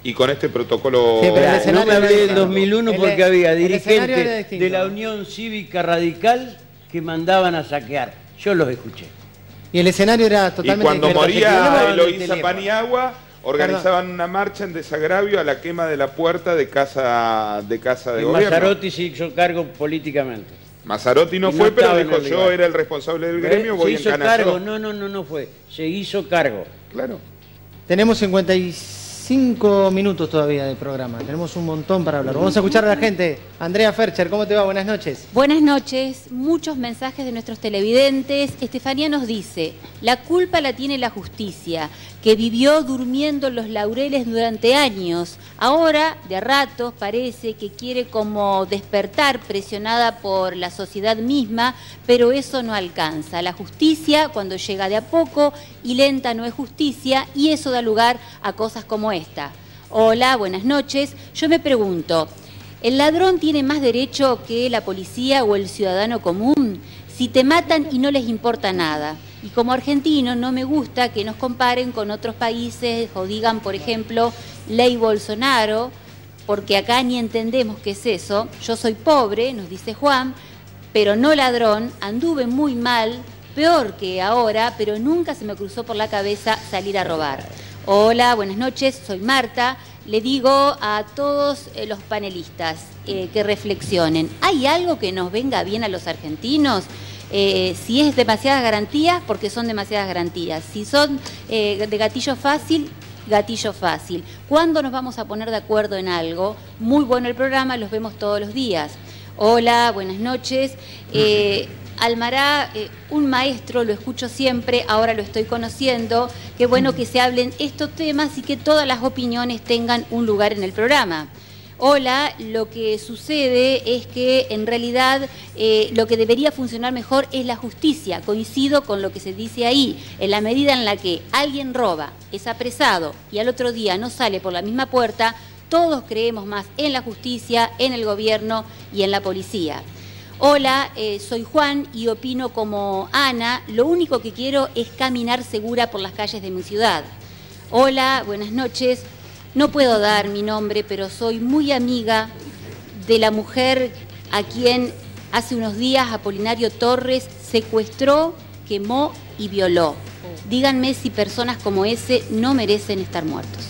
y con este protocolo... Sí, pero el No escenario me era hablé del distinto. dos mil uno El- porque había el escenario era dirigentes distinto. de la Unión Cívica Radical que mandaban a saquear. Yo los escuché. Y el escenario era Y totalmente cuando diferente. moría Llamaban el Eloísa teléfono. Paniagua, organizaban una marcha en desagravio a la quema de la puerta de casa de, casa de Y gobierno. Mazzarotti se hizo cargo políticamente. Mazzarotti no Y no fue, pero estaba en dijo, el yo lugar. era el responsable del gremio, se voy en hizo cana cargo, yo. no, no, no, no fue. Se hizo cargo. Claro. Tenemos cincuenta y cinco minutos todavía de programa. Tenemos un montón para hablar. Vamos a escuchar a la gente. Andrea Fercher, ¿cómo te va? Buenas noches. Buenas noches, muchos mensajes de nuestros televidentes. Estefanía nos dice, la culpa la tiene la justicia, que vivió durmiendo en los laureles durante años. Ahora, de a ratos, parece que quiere como despertar presionada por la sociedad misma, pero eso no alcanza. La justicia, cuando llega de a poco y lenta, no es justicia, y eso da lugar a cosas como esta. Hola, buenas noches. Yo me pregunto, ¿el ladrón tiene más derecho que la policía o el ciudadano común? Si te matan y no les importa nada. Y como argentino no me gusta que nos comparen con otros países o digan, por ejemplo, ley Bolsonaro, porque acá ni entendemos qué es eso. Yo soy pobre, nos dice Juan, pero no ladrón, anduve muy mal, peor que ahora, pero nunca se me cruzó por la cabeza salir a robar. Hola, buenas noches, soy Marta. Le digo a todos eh, los panelistas eh, que reflexionen. ¿Hay algo que nos venga bien a los argentinos? Eh, si es demasiadas garantías, porque son demasiadas garantías. Si son eh, de gatillo fácil, gatillo fácil. ¿Cuándo nos vamos a poner de acuerdo en algo? Muy bueno el programa, los vemos todos los días. Hola, buenas noches. Eh, Almará, eh, un maestro, lo escucho siempre, ahora lo estoy conociendo. Qué bueno que se hablen estos temas y que todas las opiniones tengan un lugar en el programa. Hola, lo que sucede es que en realidad eh, lo que debería funcionar mejor es la justicia. Coincido con lo que se dice ahí, en la medida en la que alguien roba, es apresado y al otro día no sale por la misma puerta, todos creemos más en la justicia, en el gobierno y en la policía. Hola, eh, soy Juan y opino como Ana, lo único que quiero es caminar segura por las calles de mi ciudad. Hola, buenas noches. No puedo dar mi nombre, pero soy muy amiga de la mujer a quien hace unos días Apolinario Torres secuestró, quemó y violó. Díganme si personas como ese no merecen estar muertos.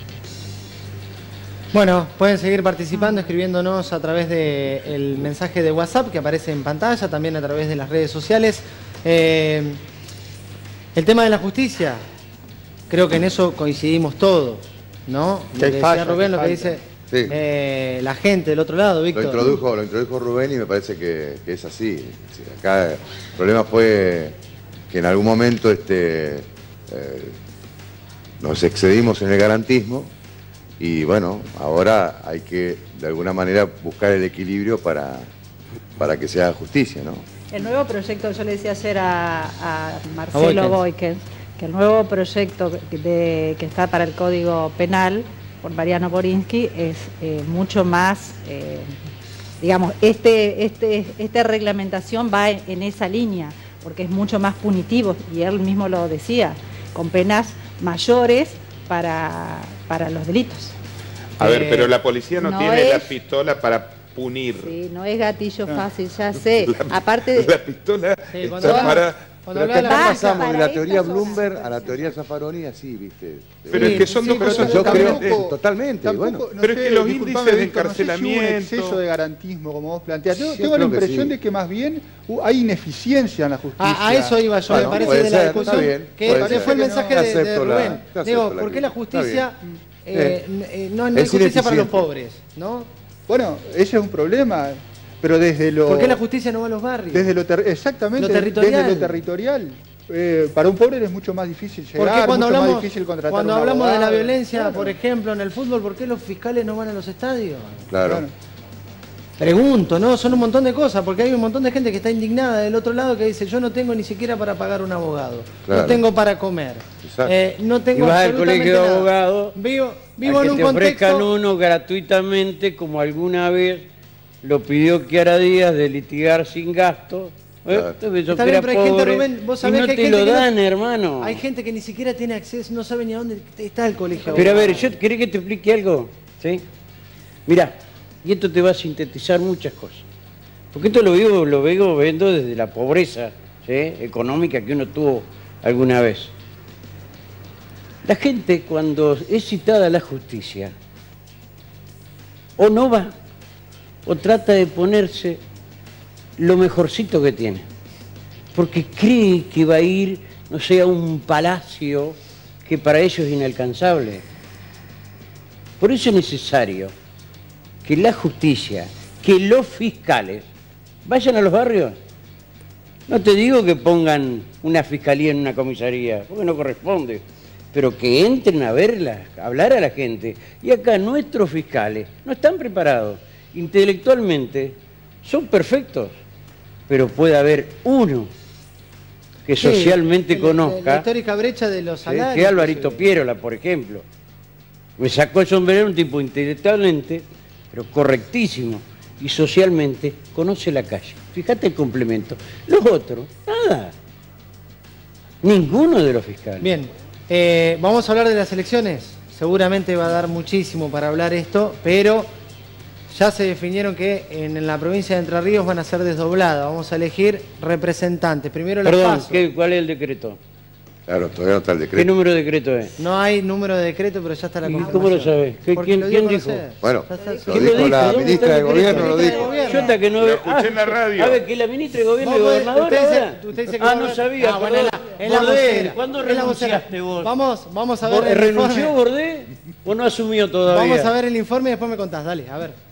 Bueno, pueden seguir participando, escribiéndonos a través del mensaje de WhatsApp que aparece en pantalla, también a través de las redes sociales. Eh, el tema de la justicia, creo que en eso coincidimos todos, ¿no? Lo que decía Rubén, lo que dice Sí. eh, la gente del otro lado, Víctor. Lo introdujo, lo introdujo Rubén y me parece que, que es así. Sí, acá el problema fue que en algún momento este, eh, nos excedimos en el garantismo y bueno, ahora hay que de alguna manera buscar el equilibrio para, para que se haga justicia, ¿no? El nuevo proyecto, yo le decía ayer a, a Marcelo Boykens, que el nuevo proyecto de, que está para el Código Penal por Mariano Borinsky es eh, mucho más, eh, digamos, este, este, esta reglamentación va en, en esa línea, porque es mucho más punitivo, y él mismo lo decía, con penas mayores para, para los delitos. A ver, Eh, pero la policía no, no tiene la es- pistola para punir. Sí, no es gatillo fácil, ya sé. Aparte de... La pistola Sí, está cuando habla- para... cuando Pero habla acá de la- pasamos de para la teoría estas son las Bloomberg a la situaciones. teoría Zaffaroni así, ¿viste? Pero Sí, es que son sí, dos pero cosas yo creo- diferentes. totalmente, tampoco, bueno. no Pero es sé, que los disculpame, índices de Víctor, no sé si hubo encarcelamiento- un exceso de garantismo, como vos planteás. Yo Yo tengo la creo que impresión sí. de que más bien uh, hay ineficiencia en la justicia. A, a eso iba yo, Bueno, me parece, puede de la ser, discusión, está bien, que puede que ser. fue el Que mensaje no- de, de acepto la- Rubén. te acepto Digo, la ¿por qué la crítica? justicia eh, eh, no, no hay Es justicia para los ineficiente. pobres, ¿no? Bueno, ese es un problema, pero desde lo... ¿Por qué la justicia no va a los barrios? Desde lo ter- exactamente, Lo territorial. desde lo territorial. Eh, para un pobre es mucho más difícil llegar, Porque cuando mucho hablamos, más difícil contratar cuando un hablamos de la abogado. violencia, Claro, por ejemplo, en el fútbol, ¿por qué los fiscales no van a los estadios? Claro. claro. Pregunto, ¿no? Son un montón de cosas, porque hay un montón de gente que está indignada del otro lado que dice, yo no tengo ni siquiera para pagar un abogado, Claro. no tengo para comer, Exacto. eh, no Y tengo vas al absolutamente colegio de nada. abogados, Vivo, vivo a en que un te ofrezcan contexto... uno gratuitamente, como alguna vez lo pidió Chiara Díaz, de litigar sin gasto, ¿Eh? Tú ves, yo Está que bien, era pero hay gente, pobre, Rubén, vos y sabés no que hay te gente lo que no- dan, hermano. Hay gente que ni siquiera tiene acceso, no sabe ni a dónde está el colegio. Pero a ver, ¿yo querés que te explique algo? ¿Sí? Mirá, y esto te va a sintetizar muchas cosas. Porque esto lo vivo, lo vengo viendo desde la pobreza, ¿sí?, económica que uno tuvo alguna vez. La gente, cuando es citada a la justicia, o no va, o trata de ponerse lo mejorcito que tiene, porque cree que va a ir, no sé, a un palacio que para ellos es inalcanzable. Por eso es necesario que la justicia, que los fiscales vayan a los barrios. No te digo que pongan una fiscalía en una comisaría, porque no corresponde, pero que entren a verla, a hablar a la gente. Y acá nuestros fiscales no están preparados intelectualmente, son perfectos, pero puede haber uno que Sí, socialmente el- conozca, La histórica brecha de los ¿sí?, salarios. que Alvarito Pierola, por ejemplo. Me sacó el sombrero, un tipo intelectualmente, pero correctísimo, y socialmente conoce la calle. Fíjate el complemento. Los otros, nada. Ninguno de los fiscales. Bien, eh, vamos a hablar de las elecciones. Seguramente va a dar muchísimo para hablar esto, pero ya se definieron que en la provincia de Entre Ríos van a ser desdobladas. Vamos a elegir representantes. Primero las Perdón, PASO. ¿qué, ¿cuál es el decreto? Claro, todavía no está el ¿Qué decreto. número de decreto es? No hay número de decreto, pero ya está la ¿Y confirmación. cómo lo sabés? ¿Qué- Porque quién- lo dio quién a dijo? conocer. Bueno, Ya está- lo ¿Quién dijo lo la ¿Dónde ministra está de el Gobierno, lo decreto? dijo. Yo hasta que no Lo veo... escuché en la radio. A ver, que la ministra de Gobierno No, es pues, gobernadora usted dice- ahora. usted dice que Ah, va- no sabía, Ah, bueno, perdón. es la- es la Bordé, vocera. ¿cuándo Es la vocera. renunciaste vos? Vamos, vamos a ver ¿Vos- el ¿Renunció informe. Bordé o no asumió todavía? Vamos a ver el informe y después me contás. Dale, a ver.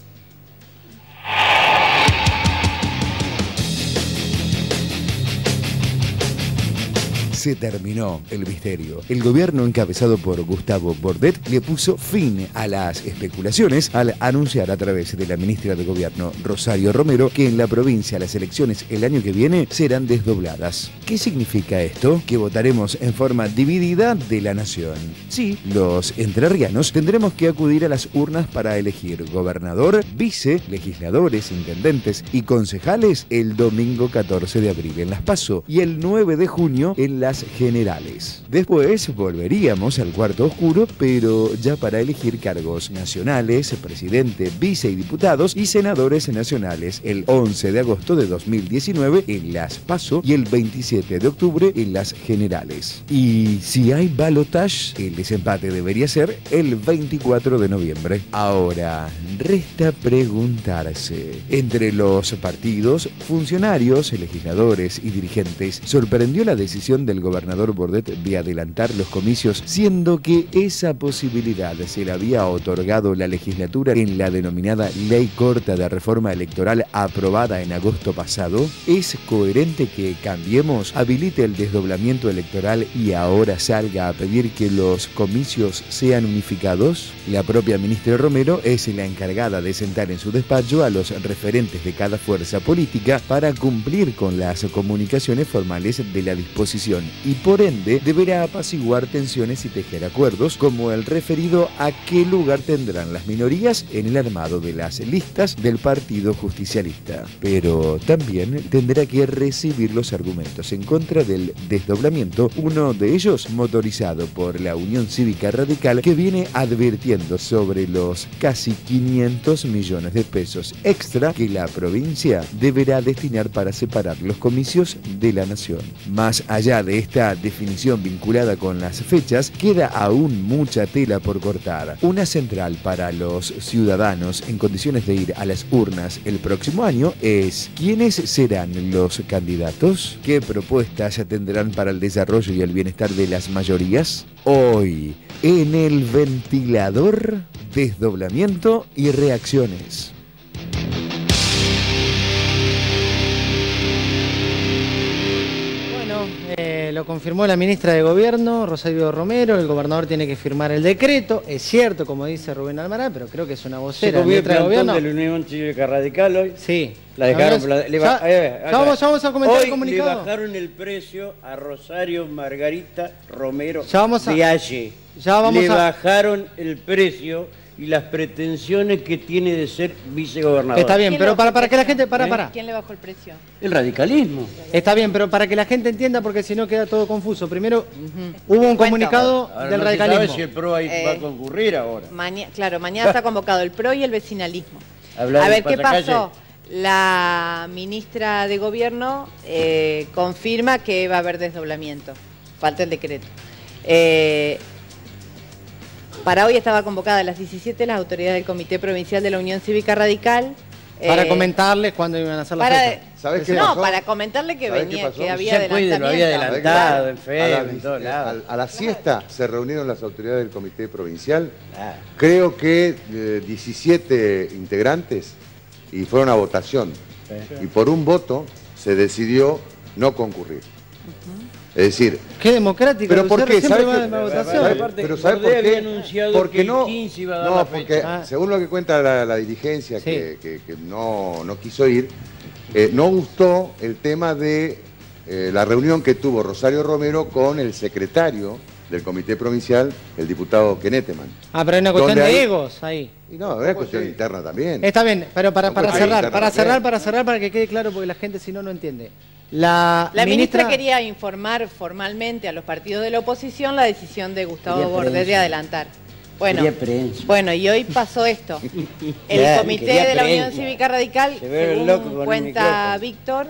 Se terminó el misterio. El gobierno encabezado por Gustavo Bordet le puso fin a las especulaciones al anunciar a través de la ministra de Gobierno, Rosario Romero, que en la provincia las elecciones el año que viene serán desdobladas. ¿Qué significa esto? Que votaremos en forma dividida de la nación. Sí, los entrerrianos tendremos que acudir a las urnas para elegir gobernador, vice, legisladores, intendentes y concejales el domingo catorce de abril en Las PASO y el nueve de junio en las generales. Después volveríamos al cuarto oscuro, pero ya para elegir cargos nacionales, presidente, vice y diputados y senadores nacionales el once de agosto de dos mil diecinueve en las PASO y el veintisiete de octubre en las generales. Y si hay balotage, el desempate debería ser el veinticuatro de noviembre. Ahora, resta preguntarse, entre los partidos, funcionarios, legisladores y dirigentes, ¿sorprendió la decisión del gobernador Bordet de adelantar los comicios, siendo que esa posibilidad se le había otorgado la legislatura en la denominada Ley Corta de Reforma Electoral aprobada en agosto pasado? ¿Es coherente que Cambiemos habilite el desdoblamiento electoral y ahora salga a pedir que los comicios sean unificados? La propia ministra Romero es la encargada de sentar en su despacho a los referentes de cada fuerza política para cumplir con las comunicaciones formales de la disposición y por ende deberá apaciguar tensiones y tejer acuerdos como el referido a qué lugar tendrán las minorías en el armado de las listas del Partido Justicialista. Pero también tendrá que recibir los argumentos en contra del desdoblamiento, uno de ellos motorizado por la Unión Cívica Radical, que viene advirtiendo sobre los casi quinientos millones de pesos extra que la provincia deberá destinar para separar los comicios de la nación. Más allá de esta definición vinculada con las fechas, queda aún mucha tela por cortar. Una central para los ciudadanos en condiciones de ir a las urnas el próximo año es: ¿quiénes serán los candidatos? ¿Qué propuestas tendrán para el desarrollo y el bienestar de las mayorías? Hoy, en el ventilador, desdoblamiento y reacciones. Eh, lo confirmó la ministra de Gobierno, Rosario Romero. El gobernador tiene que firmar el decreto. Es cierto, como dice Rubén Almará, pero creo que es una Se vocera. comió el ministra de plantón Gobierno. de la Unión Cívica Radical hoy. Sí. La dejaron... Habló- la- le ya- ba- eh, ya vamos- ya vamos a comentar hoy el comunicado. le bajaron el precio a Rosario Margarita Romero Ya vamos a- de Aye. ya vamos le a- bajaron el precio y las pretensiones que tiene de ser vicegobernador. Está bien, pero para, para que la gente... Para, ¿Eh? para. ¿Quién le bajó el precio? El radicalismo. Está bien, pero para que la gente entienda, porque si no queda todo confuso. Primero, hubo un comunicado Ahora del no radicalismo. se sabe si el P R O ahí Eh, va a concurrir ahora. Maña- claro, mañana está convocado el P R O y el vecinalismo. Hablar A del ver, ¿qué pasacalle. pasó? La ministra de Gobierno eh, confirma que va a haber desdoblamiento. Falta el decreto. Eh, para hoy estaba convocada a las diecisiete las autoridades del Comité Provincial de la Unión Cívica Radical. Para eh, comentarles cuándo iban a hacer la para, fecha. ¿Sabés qué no, pasó? para comentarle que ¿Sabés venía, qué pasó? que había Se puede, lo adelantamiento. había adelantado en A la, Facebook, en todos eh, lados. a- a la siesta se reunieron las autoridades del Comité Provincial. Ah. Creo que eh, diecisiete integrantes y fueron a votación. Y por un voto se decidió no concurrir. Es decir, Qué democrático. ¿pero por qué? Siempre ¿Sabe va qué? a la votación. ¿sabe- Aparte, pero ¿sabe Bordé por qué? había anunciado Porque que el no, quince iba a dar no, la porque fecha. Ah. según lo que cuenta la, la dirigencia Sí. que, que- que no, no quiso ir, eh, no gustó el tema de eh, la reunión que tuvo Rosario Romero con el secretario del Comité Provincial, el diputado Keneteman. Ah, pero hay una cuestión Donde de hay- egos ahí. Y no, es cuestión interna también. Está bien, pero para, Son para cuestiones cerrar, internas para también. cerrar, para cerrar, para que quede claro, porque la gente si no, no entiende. La, La ministra, quería informar formalmente a los partidos de la oposición la decisión de Gustavo Quería Bordet de prensa. adelantar. Bueno, Quería prensa. bueno, y hoy pasó esto. El Claro, Comité quería de la Unión prensa. Cívica Radical, Se ve según loco con el cuenta micrófono. Víctor,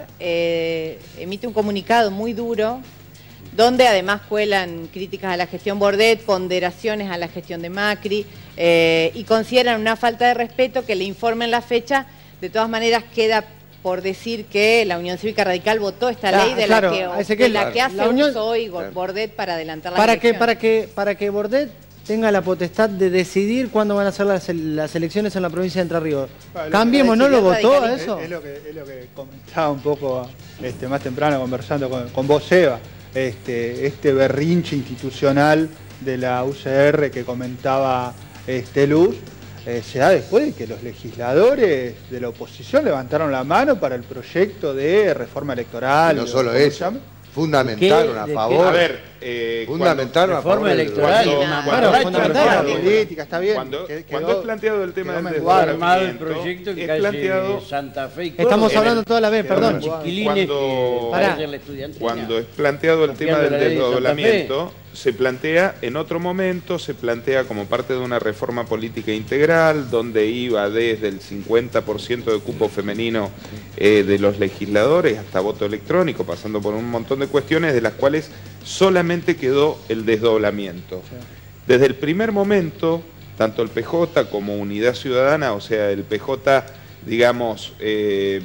eh, emite un comunicado muy duro, donde además cuelan críticas a la gestión Bordet, ponderaciones a la gestión de Macri, eh, y consideran una falta de respeto que le informen la fecha. De todas maneras, queda por decir que la Unión Cívica Radical votó esta Ah, ley de claro, la que, Ezequiel, de la que hace la Unión- uso hoy Claro. Bordet para adelantar la para que, elección. para que, para que Bordet tenga la potestad de decidir cuándo van a ser las, las elecciones en la provincia de Entre Ríos. Ah, lo- Cambiemos, ¿no lo decidió votó a radicalismo. eso? Es, es lo que, es lo que comentaba un poco este, más temprano conversando con, con vos, Eva. Este, este berrinche institucional de la U C R que comentaba este, Luz, eh, se da después de que los legisladores de la oposición levantaron la mano para el proyecto de reforma electoral. Y no o solo como se eso, llame. fundamentaron ¿De a qué? favor. A ver, eh, fundamentaron a Reforma favor del- electoral. Cuando, Una cuando- Claro, cuando- fundamental. cuando- La política, está bien. Cuando, que- cuando quedó- es planteado el tema quedó del menguado. Armado el desdoblamiento, proyecto que es calle planteado Santa Fe y Córdoba. Estamos en hablando el- toda la vez, quedó perdón. menguado. Chiquilines Cuando- que Pará. vayan a la estudiantina. Cuando es planteado el tema Copiando del la ley de Santa desdoblamiento, se plantea en otro momento, se plantea como parte de una reforma política integral, donde iba desde el cincuenta por ciento de cupo femenino eh, de los legisladores hasta voto electrónico, pasando por un montón de cuestiones de las cuales solamente quedó el desdoblamiento. Desde el primer momento, tanto el P J como Unidad Ciudadana, o sea, el P J, digamos, eh,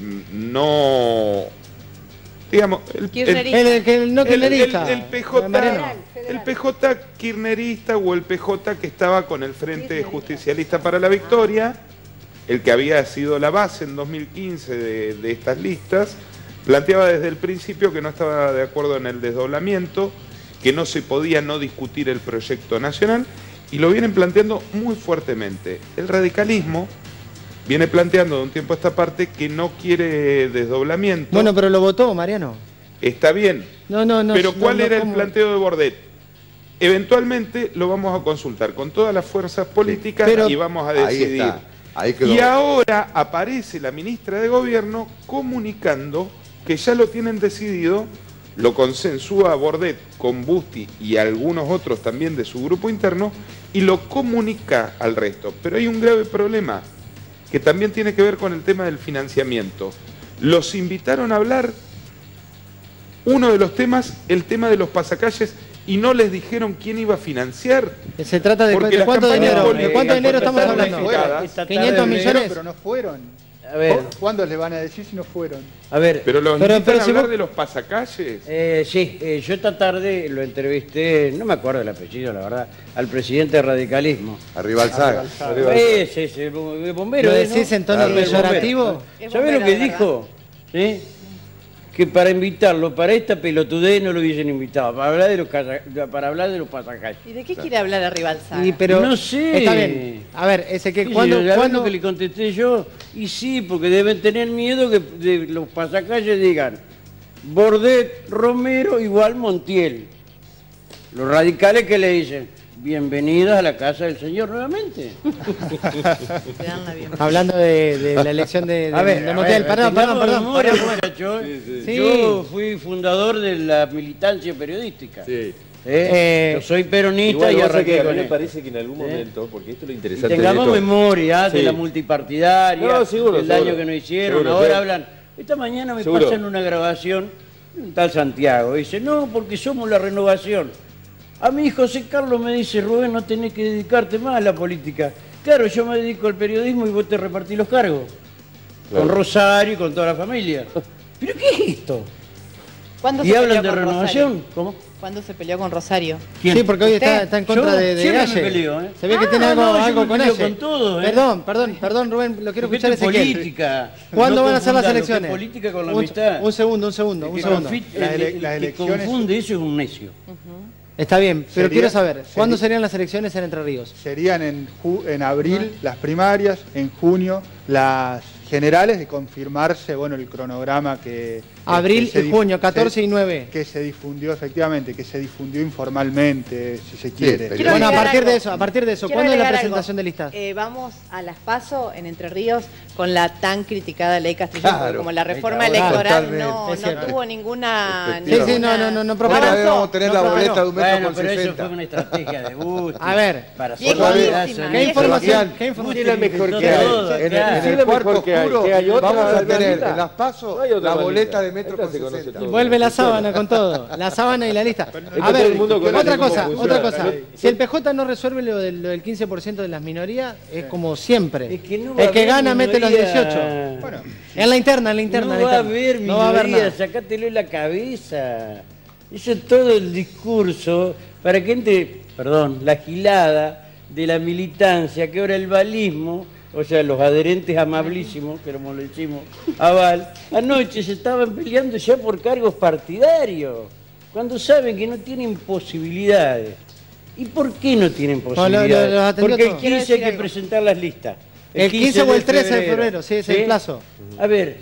no... Digamos, el, Kirchnerista. El, el, el no el, el- kirchnerista, el P J, Mariano. el P J kirchnerista o el P J que estaba con el Frente Justicialista para la Victoria, el que había sido la base en dos mil quince de, de estas listas, planteaba desde el principio que no estaba de acuerdo en el desdoblamiento, que no se podía no discutir el proyecto nacional, y lo vienen planteando muy fuertemente. El radicalismo viene planteando de un tiempo a esta parte que no quiere desdoblamiento. Bueno, pero lo votó, Mariano. Está bien, No, no, no. pero no, ¿cuál no, era el ¿cómo? planteo de Bordet? Eventualmente lo vamos a consultar con todas las fuerzas políticas Pero- y vamos a Ahí decidir. está, ahí quedó. Y ahora aparece la ministra de Gobierno comunicando que ya lo tienen decidido, lo consensúa Bordet con Busti y algunos otros también de su grupo interno, y lo comunica al resto. Pero hay un grave problema que también tiene que ver con el tema del financiamiento. Los invitaron a hablar, uno de los temas, el tema de los pasacalles, y no les dijeron quién iba a financiar. Se trata de, Porque de las cuánto campañas dinero, políticas de cuánto dinero estamos están hablando. unificadas. Esta tarde quinientos me- millones. Pero no fueron. A ver, ¿Cuándo les van a decir si no fueron? a ver. Pero los Pero- invitan pero a si hablar vos- de los pasacalles. Eh, sí, eh, yo esta tarde lo entrevisté, no me acuerdo del apellido, la verdad, al presidente de Radicalismo. Arriba al Saga. Ese es el bo- el bombero. ¿Lo ¿eh, decís no? en tono Ah, el bombero. peyorativo? Es ¿Sabés lo bombero, que de dijo? ¿Sí? Que para invitarlo para esta pelotudez no lo hubiesen invitado, para hablar de los, casa- para hablar de los pasacalles. ¿Y de qué quiere hablar arriba al Saga? Y, pero, No sé. Está bien. A ver, ese que ¿Qué cuando, sé yo? ¿Sabés cuando lo que le contesté yo? Y sí, porque deben tener miedo que de los pasacalles digan Bordet, Romero, igual Montiel. Los radicales que le dicen bienvenidos a la casa del señor nuevamente. Hablando de, de la elección de, de, a ver, de a Montiel. ver, Perdón, perdón, perdón. memoria, perdón. muchacho. Sí, sí. Sí. Yo fui fundador de la militancia periodística. Sí. ¿Eh? Yo soy peronista. Igual, y vos sabés arranqué que a con mí me esto. parece que en algún momento, porque esto es lo Y interesante tengamos de esto. memoria Sí. de la multipartidaria, No, seguro, del daño seguro. que nos hicieron. Seguro, Ahora pero- hablan. Esta mañana me Seguro. pasan una grabación, un tal Santiago. Dice, no, porque somos la renovación. A mí José Carlos me dice, Rubén, no tenés que dedicarte más a la política. Claro, yo me dedico al periodismo y vos te repartís los cargos. Claro. Con Rosario y con toda la familia. ¿Pero qué es esto? ¿Cuándo ¿Y se hablan peleó de con renovación? Rosario? ¿Cómo? ¿Cuándo se peleó con Rosario? ¿Quién? Sí, porque hoy está, ¿Usted? está en contra Yo de, de siempre me Galle. peleo, ¿eh? Se ve que Ah, tiene algo, no, yo algo me con peleo Galle. con todo, ¿eh? Perdón, perdón, perdón, Rubén, lo quiero Porque escuchar esto es Ezequiel. política. ¿Cuándo No van a ser las confunda lo que es elecciones? política con la un, amistad. un segundo, un segundo, El un que segundo. confi- Las el- ele- el las que elecciones- confunde eso es un necio. Está bien, pero Sería- quiero saber, ¿cuándo sería- serían las elecciones en Entre Ríos? Serían en, ju- en abril las primarias, en junio las generales, de confirmarse bueno el cronograma que... Abril que se y dif- junio, catorce se- y nueve. Que se difundió efectivamente, que se difundió informalmente, si se quiere. pero- Bueno, a agregar partir de algo. eso, a partir de eso, Quiero ¿cuándo es la agregar presentación algo. de listas? Eh, vamos a las PASO en Entre Ríos con la tan criticada ley Castillo, Claro. porque como la reforma Claro, electoral totalmente. no, Es no cierto. tuvo ninguna... Sí, sí, no, no, no, no Otra prosperó. vez vamos a tener No la prosperó. boleta de un metro Bueno, con pero eso sesenta. fue una estrategia de Busti. A ver, para viejísima, hacer viejísima. pedazo en ¿Qué el- información? ¿Qué Sí, información? la mejor que Todo, hay. todo, En el, claro. en Sí, el la cuarto mejor que hay, oscuro que hay otra vamos a tener herramienta. en las PASO No hay otra la boleta herramienta. de metro Esta con se conoce sesenta. todo. Vuelve la sábana con todo, la sábana y la lista. Esto A todo ver, el mundo conoce otra cómo cosa, funciona. otra cosa. Si el P J no resuelve lo del, lo del quince por ciento de las minorías, es como siempre. Es que no va El a que haber gana mete los minoría. dieciocho. Bueno, En la interna, en la interna. No en la va a interna. haber No va a haber minoría, nada. sacátelo de la cabeza. Eso es todo el discurso para que entre, perdón, la gilada de la militancia, que ahora el balismo, o sea, los adherentes amabilísimos, que como le decimos a Val, anoche se estaban peleando ya por cargos partidarios, cuando saben que no tienen posibilidades. ¿Y por qué no tienen lo- lo- posibilidades? los atendió Porque el todos. Quiero quince hay decir que algo. presentar las listas. El quince o el trece de febrero, sí, es el plazo. A ver,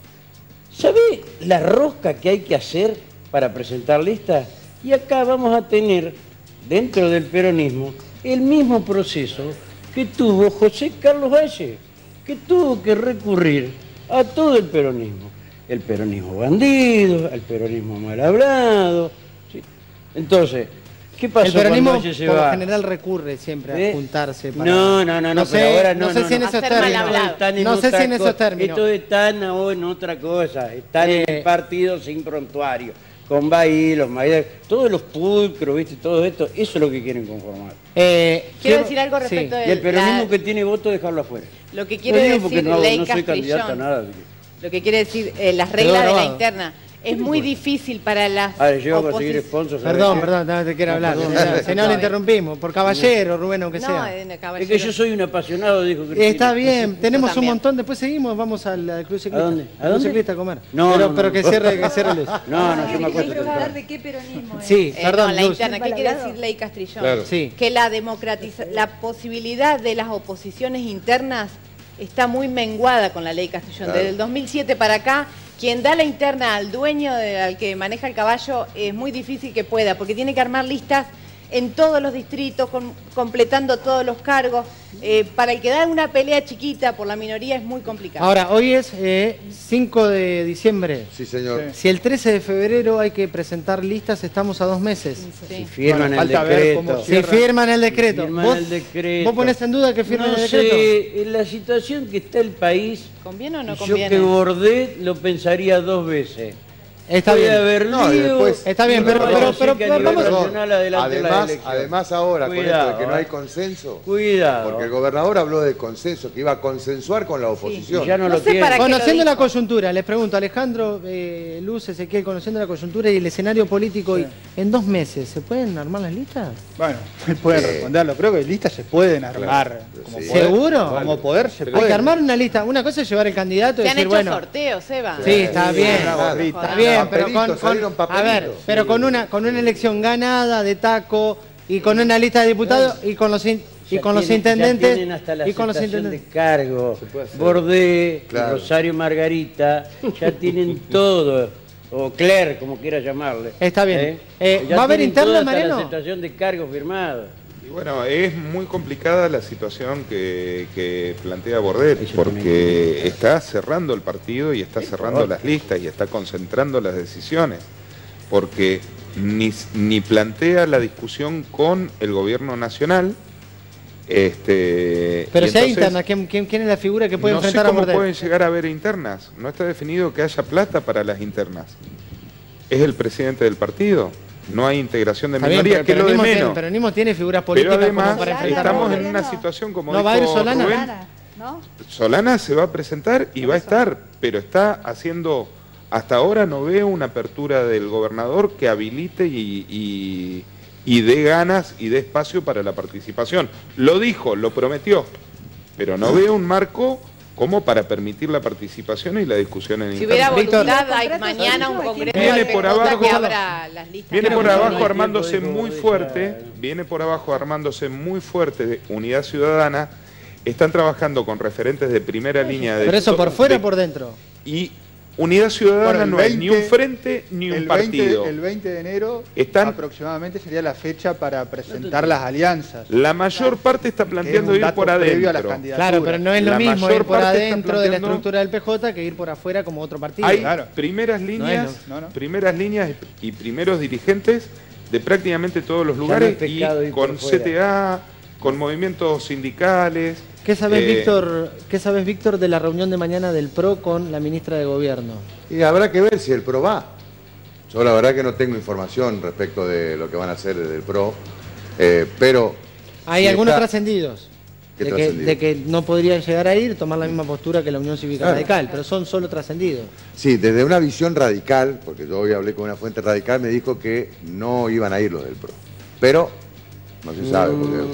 ¿sabe la rosca que hay que hacer para presentar listas? Y acá vamos a tener, dentro del peronismo, el mismo proceso que tuvo José Carlos Valle, que tuvo que recurrir a todo el peronismo. El peronismo bandido, el peronismo mal hablado. ¿sí? Entonces, ¿qué pasó El peronismo cuando Valle se por lo va? general recurre siempre a ¿Eh? juntarse para... No, no, no, no, sé, pero ahora no, no sé no, si en no. esos Hacer mal términos. hablado. Están en No sé si otra en esos cosa. términos. Esto están ahora en otra cosa. Están en Eh. el partido sin prontuario. Con Bahí, los Maídas, todos los pulcros, ¿viste? Todo esto, eso es lo que quieren conformar. Eh, Quiero decir algo respecto sí. de Y el peronismo la- que tiene voto, dejarlo afuera. lo que No quiere digo porque decir no, ley no soy candidato a Castrillón, nada. así que- lo que quiere decir eh, las Quedó reglas de la grabado. interna. Es muy difícil para las A ver, yo voy a conseguir oposiciones. sponsors. ¿sabes Perdón, qué? perdón, no te quiero No, hablar. perdón. Si no le interrumpimos. Por caballero, Rubén, aunque No, sea. en el Es caballero. que yo soy un apasionado, dijo Cristina. Está bien, tenemos un también. montón. Después seguimos, vamos al, al Club Ciclista. ¿A dónde? ¿A Al Club dónde? Ciclista a comer. No, pero, no, pero no. que cierre, que cierre Luz. No, no, yo me acuerdo. Siempre va a hablar temprano. de qué peronismo es. Sí, Eh, perdón, no, la Luz. interna. ¿Qué quiere decir ley Castrillón? Claro. Sí. Que la democratiza la posibilidad de las oposiciones internas está muy menguada con la ley Castrillón. Claro. Desde el dos mil siete para acá, quien da la interna al dueño, de- al que maneja el caballo, es muy difícil que pueda, porque tiene que armar listas en todos los distritos, con- completando todos los cargos. Eh, para el que da una pelea chiquita por la minoría es muy complicado. Ahora, hoy es eh, cinco de diciembre. Sí, señor. Sí. Si el trece de febrero hay que presentar listas, estamos a dos meses. Sí. Si firman Bueno, el falta ver decreto. cómo Si Cierra. firman el decreto. Firman ¿Vos, el decreto. ¿Vos ponés en duda que firmen no el decreto? sé, en la situación que está el país, ¿Conviene o no yo conviene? que Bordet lo pensaría dos veces. Está Voy bien. a ver No, y lío, después- Está bien, y pero- no vaya pero- a ser pero- que a pero nivel vamos- nacional adelante la Además, elección. además ahora, con Cuidado, esto de que no eh. hay consenso, Cuidado. porque el gobernador habló de consenso, que iba a consensuar con la oposición. Y ya no, No lo sé tiene. para qué lo Conociendo la dijo. coyuntura, les pregunto, Alejandro, eh, Luz, Ezequiel, conociendo la coyuntura y el escenario político, y en dos meses, ¿se pueden armar las listas? Bueno, pueden Sí. responderlo. Creo que listas se pueden armar. Como Sí. poder- ¿Seguro? Como poder se Hay puede. que armar una lista. Una cosa es llevar el candidato y Se han decir, hecho bueno, sorteos, Eva. sí, está Sí, bien, una gorrita. está bien, pero con, Papelitos, con- salieron a papelitos. ver, pero con una con una elección ganada de taco y con una lista de diputados y con los in- y Ya con los tienen- ya intendentes tienen hasta la y con los aceptación intendentes. de cargo. Se puede hacer. Bordet, Claro. Rosario Margarita, ya tienen todo. O Claire, como quiera llamarle. Está bien. ¿Eh? Eh, Ya ¿va a haber tienen interna, todo hasta Mariano? la aceptación de cargos firmados. Y bueno, es muy complicada la situación que, que plantea Bordet, porque está cerrando el partido y está cerrando las listas y está concentrando las decisiones, porque ni, ni plantea la discusión con el gobierno nacional. Este, Pero si hay entonces, internas, ¿quién, quién, quién es la figura que puede no enfrentar sé cómo a Bordet? pueden llegar a haber internas. No está definido que haya plata para las internas. Es el presidente del partido. No hay integración de minoría, que es lo de menos. Tiene, el peronismo tiene figuras políticas. Pero además como para enfrentar estamos a en una situación como no va a ir dijo Solana. Rubén, ¿no? Solana se va a presentar y va a estar, pero está haciendo, hasta ahora no veo una apertura del gobernador que habilite y, y, y dé ganas y dé espacio para la participación. Lo dijo, lo prometió, pero no veo un marco como para permitir la participación y la discusión en Si hubiera internet. voluntad, hay mañana un congreso Viene de por P J abajo, que abra las listas. viene por No, abajo no, armándose tiempo, muy dijo, fuerte, viene por abajo armándose muy fuerte de Unidad Ciudadana. Están trabajando con referentes de primera línea de Pero eso por fuera de- o por dentro. y Unidad Ciudadana Bueno, el no es ni un veinte frente ni un El partido. veinte, el veinte de enero Están- aproximadamente sería la fecha para presentar las alianzas. La mayor parte está planteando un ir dato por previo a las adentro. candidaturas. Claro, pero no es lo La mismo mayor ir por parte está adentro de la planteando- estructura del P J que ir por afuera como otro partido. Hay Claro. primeras líneas, es lo- no, no. primeras líneas y primeros dirigentes de prácticamente todos los no lugares es pecado y ir por con fuera. C T A, con movimientos sindicales. ¿Qué sabes, Eh, Víctor, ¿Qué sabes, Víctor, de la reunión de mañana del P R O con la ministra de Gobierno? Y habrá que ver si el P R O va. Yo la verdad que no tengo información respecto de lo que van a hacer desde el P R O, eh, pero... Hay si algunos está- trascendidos. ¿Qué De que, trascendidos? de que no podrían llegar a ir, tomar la misma postura que la Unión Cívica Claro. Radical, pero son solo trascendidos. Sí, desde una visión radical, porque yo hoy hablé con una fuente radical, me dijo que no iban a ir los del P R O. Pero no se sabe,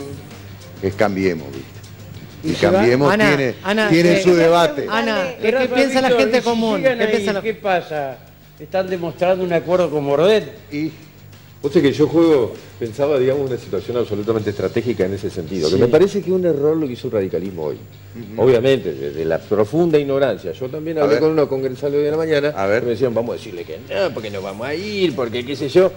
porque es Cambiemos, ¿viste? Y ¿Y si va? Cambiemos Ana, tiene, Ana, tiene eh, su debate. Ana, ¿qué, Pero, qué piensa la Víctor, gente ¿y si común? llegan ¿Qué ahí, piensa la- ¿Qué pasa? ¿Están demostrando un acuerdo con Bordet? Y Vos sabés que yo juego, pensaba, digamos, una situación absolutamente estratégica en ese sentido, Sí. que me parece que es un error lo que hizo el radicalismo hoy. Obviamente, desde la profunda ignorancia. Yo también A hablé ver. con unos congresales hoy de la mañana, A ver. que me decían, vamos a decirle que no, porque no vamos a ir, porque qué sé yo.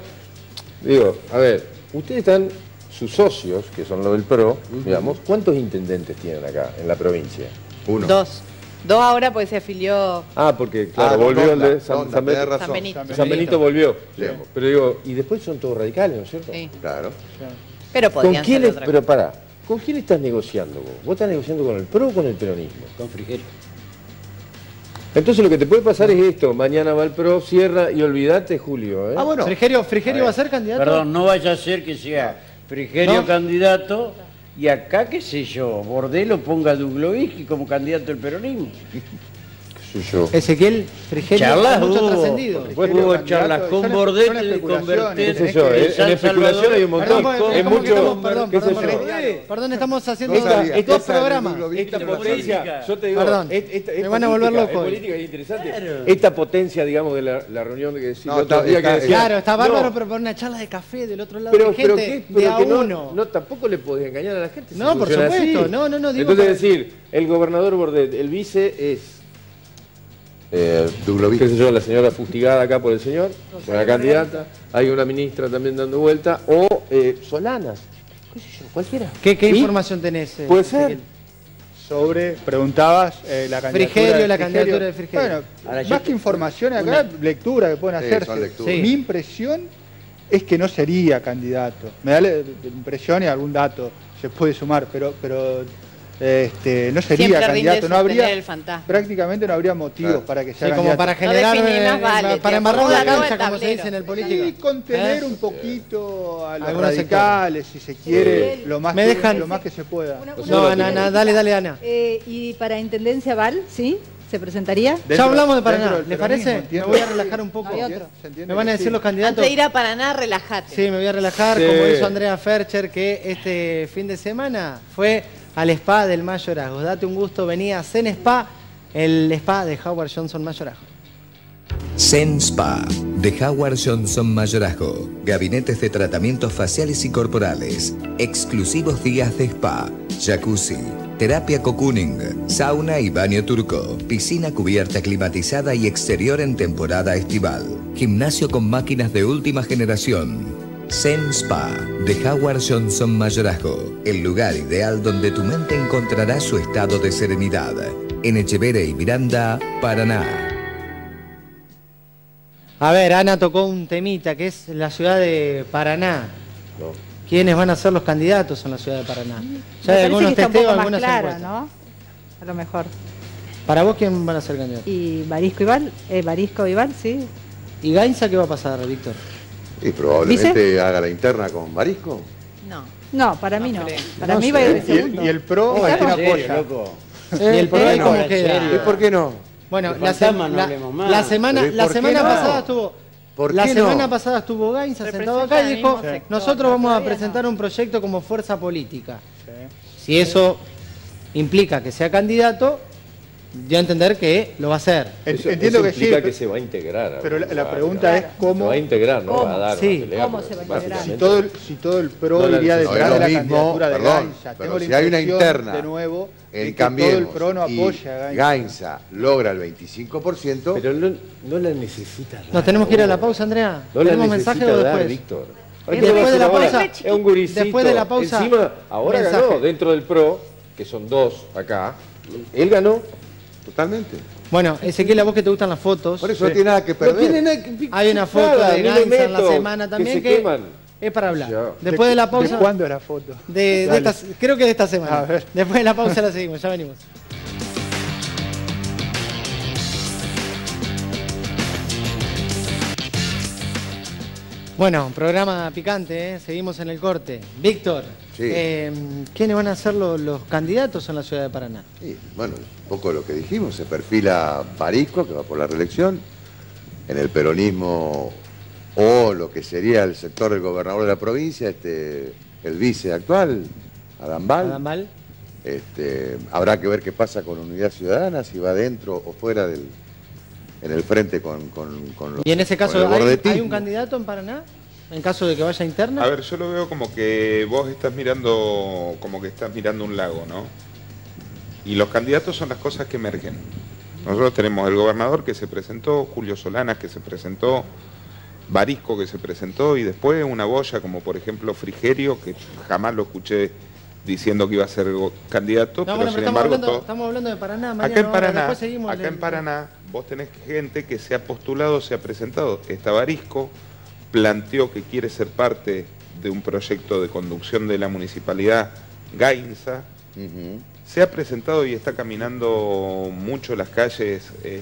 Digo, a ver, ustedes están, sus socios, que son los del P R O, digamos, ¿cuántos intendentes tienen acá en la provincia? uno. Dos. Dos ahora porque se afilió Ah, porque, claro, Ah, volvió el Donda, de San, Donda, San tenés Ben- razón. San Benito. San Benito volvió. Sí. digamos. Pero digo, y después son todos radicales, ¿no es cierto? Sí. Claro. Pero ¿Con podrían quién ser es- otra pero cosa. pará, ¿con quién estás negociando vos? ¿Vos estás negociando con el P R O o con el peronismo? Con Frigerio. Entonces lo que te puede pasar es esto, mañana va el P R O, cierra y olvídate, Julio. ¿eh? Ah, bueno. ¿Frigerio, Frigerio va a ser candidato? Perdón, no vaya a ser que sea Frigerio No. candidato y acá, qué sé yo, Bordet lo ponga a Dublovsky como candidato del peronismo. Qué sé yo. Ezequiel, Frigerio, Charlas mucho hubo, trascendido. porque Frigerio hubo candidato, charlas con son- Bordet son y especulaciones, convertir qué sé yo, en en, San en especulación Salvador. hay un montón. Perdón, porque es como que mucho, estamos- perdón, qué sé perdón, yo. perdón, perdón, estamos haciendo No dos, sabía. dos Esa programas. de Esta Política. potencia, yo te digo, Perdón, es- esta- me es van a volver política, loco es hoy. política, es interesante. Claro. Esta potencia, digamos, de la, la reunión de que decía No, el otro está- día que está- decía, Claro, está bárbaro, no, pero por una charla de café del otro lado pero, de pero gente qué, de pero a que no, uno. no, tampoco le podés engañar a la gente. si No, por funciona supuesto, así. no, no, no, digo Entonces para- decir, el gobernador Bordet, el vice es eh, Dublovsky. qué sé yo, la señora fustigada acá por el señor, una candidata, hay una ministra también dando vuelta, o eh, Solanas, qué sé yo, cualquiera. ¿Qué, qué ¿Sí? información tenés? eh, Puede ser. Ezequiel? Sobre, preguntabas eh, la candidatura Frigerio, de la candidatura de Frigerio. Bueno, Ahora, yo más te- que información acá, lectura que pueden Sí, hacerse. son lecturas. Sí. Mi impresión es que no sería candidato. Me da la la impresión y algún dato se puede sumar, pero, pero este, no sería Siempre rinde candidato. No habría, sostener el fantasma. prácticamente no habría motivos Claro. para que Sí, sea como candidato. para No generar, definir eh, más vale, para te embarrar la acomoda todo cancha, el como se tablero. dice en el político. Y contener ¿Eh? un poquito a los Algunos radicales, si se quiere, Sí. lo más, Me que, dejan- lo más que se pueda. Una- una No, Ana, preguntita. Ana, dale, dale, Ana. Eh, ¿Y para Intendencia Val, sí? ¿Se presentaría? Dentro- Ya hablamos de dentro Paraná, del ¿les peronismo, parece? Me entiendo. voy a relajar un poco. Hay otro. ¿Se entiende Me van a que decir sí? los candidatos. Antes de ir a Paraná, relájate. Sí, me voy a relajar, Sí. como hizo Andrea Fercher, que este fin de semana fue al spa del Mayorazgo. Date un gusto, venía a Zen Spa, el spa de Howard Johnson Mayorazgo. Zen Spa de Howard Johnson Mayorazgo. Gabinetes de tratamientos faciales y corporales. Exclusivos días de spa. Jacuzzi. Terapia cocooning. Sauna y baño turco. Piscina cubierta climatizada y exterior en temporada estival. Gimnasio con máquinas de última generación. Zen Spa de Howard Johnson Mayorazgo, el lugar ideal donde tu mente encontrará su estado de serenidad. En Echeverría y Miranda, Paraná. A ver, Ana tocó un temita que es la ciudad de Paraná. No. ¿Quiénes van a ser los candidatos en la ciudad de Paraná? Ya Me hay parece algunos que está un testeos, poco más algunas clara, encuestas. ¿no? A lo mejor. ¿Para vos quién van a ser candidatos? Y Barisco Iván, eh, Barisco Iván, sí. ¿Y Gainza qué va a pasar, Víctor? Y probablemente ¿Dice? haga la interna con Barisco. No. No, para mí No no. creo. Para No mí sé. va a ir de Y el, segundo. y el PRO, Oh, ¿a quién ¿en serio, apoya? loco? ¿Y el PRO ahí no? cómo ¿En queda? serio? ¿Y por qué no? Bueno, De la, se- fantasma no la- hablemos más. la semana, Pero ¿y la por qué semana no? pasada estuvo... ¿Por La qué semana no? pasada estuvo Gainza sentado Representa acá y el dijo, mismo sector, nosotros vamos a todavía presentar no. un proyecto como fuerza política. Sí. Si eso implica que sea candidato, dio a entender que lo va a hacer. En- Eso- Entiendo eso que sí, implica pero- que se va a integrar. a pero la, algún la lugar, pregunta digamos. es cómo, Se va a integrar, no ¿Cómo? va a dar Sí. una pelea. ¿Cómo porque se va a integrar? si básicamente- todo el, si todo el PRO No, la- iría no, No detrás es de lo la mismo, candidatura de perdón, Gainza. pero Tengo la si hay una impresión, interna de nuevo, de en que todo el Cambiemos PRO no y apoya a Gainza. Gainza logra el veinticinco por ciento, Pero no, no la necesita dar. ¿Nos tenemos que ir a la pausa, Andrea? No la ¿Tenemos necesita mensaje o dar, después? Víctor. Después ¿Qué va a de hacer la ahora? pausa- Es un gurisito. después de la pausa, Encima, ahora mensaje. ganó dentro del PRO, que son dos acá. Él ganó. totalmente. Bueno, Ezequiel, a vos que te gustan las fotos, Por eso no tiene nada que No perder. tiene nada que hay una foto nada, de ni le Gainza en la meto, semana también se que, queman. es para hablar. Ya. Después de la ¿De pausa, cuándo la foto? de, de Dale. esta- creo que de esta semana. A ver. Después de la pausa la seguimos, ya venimos. Bueno, programa picante, ¿eh? Seguimos en el corte. Víctor, Sí. eh, ¿quiénes van a ser los, los candidatos en la ciudad de Paraná? Y, bueno, un poco lo que dijimos, se perfila Barisco, que va por la reelección, en el peronismo o lo que sería el sector del gobernador de la provincia, este, el vice actual, Adambal. Adambal. Este, habrá que ver qué pasa con Unidad Ciudadana, si va dentro o fuera del, en el frente con, con, con los Y en ese con caso, el ¿hay, bordetismo. hay un candidato en Paraná? En caso de que vaya interna. A ver, yo lo veo como que vos estás mirando, como que estás mirando un lago, ¿no? Y los candidatos son las cosas que emergen. Nosotros tenemos el gobernador que se presentó, Julio Solanas que se presentó, Barisco que se presentó y después una boya como por ejemplo Frigerio, que jamás lo escuché diciendo que iba a ser go- candidato, No, pero bueno, sin pero estamos, embargo hablando, todo- estamos hablando de Paraná. acá Mariano, en ahora, Paraná, después seguimos acá el- en Paraná vos tenés gente que se ha postulado, se ha presentado. Está Barisco, planteó que quiere ser parte de un proyecto de conducción de la municipalidad Gainza. Ujú. Se ha presentado y está caminando mucho las calles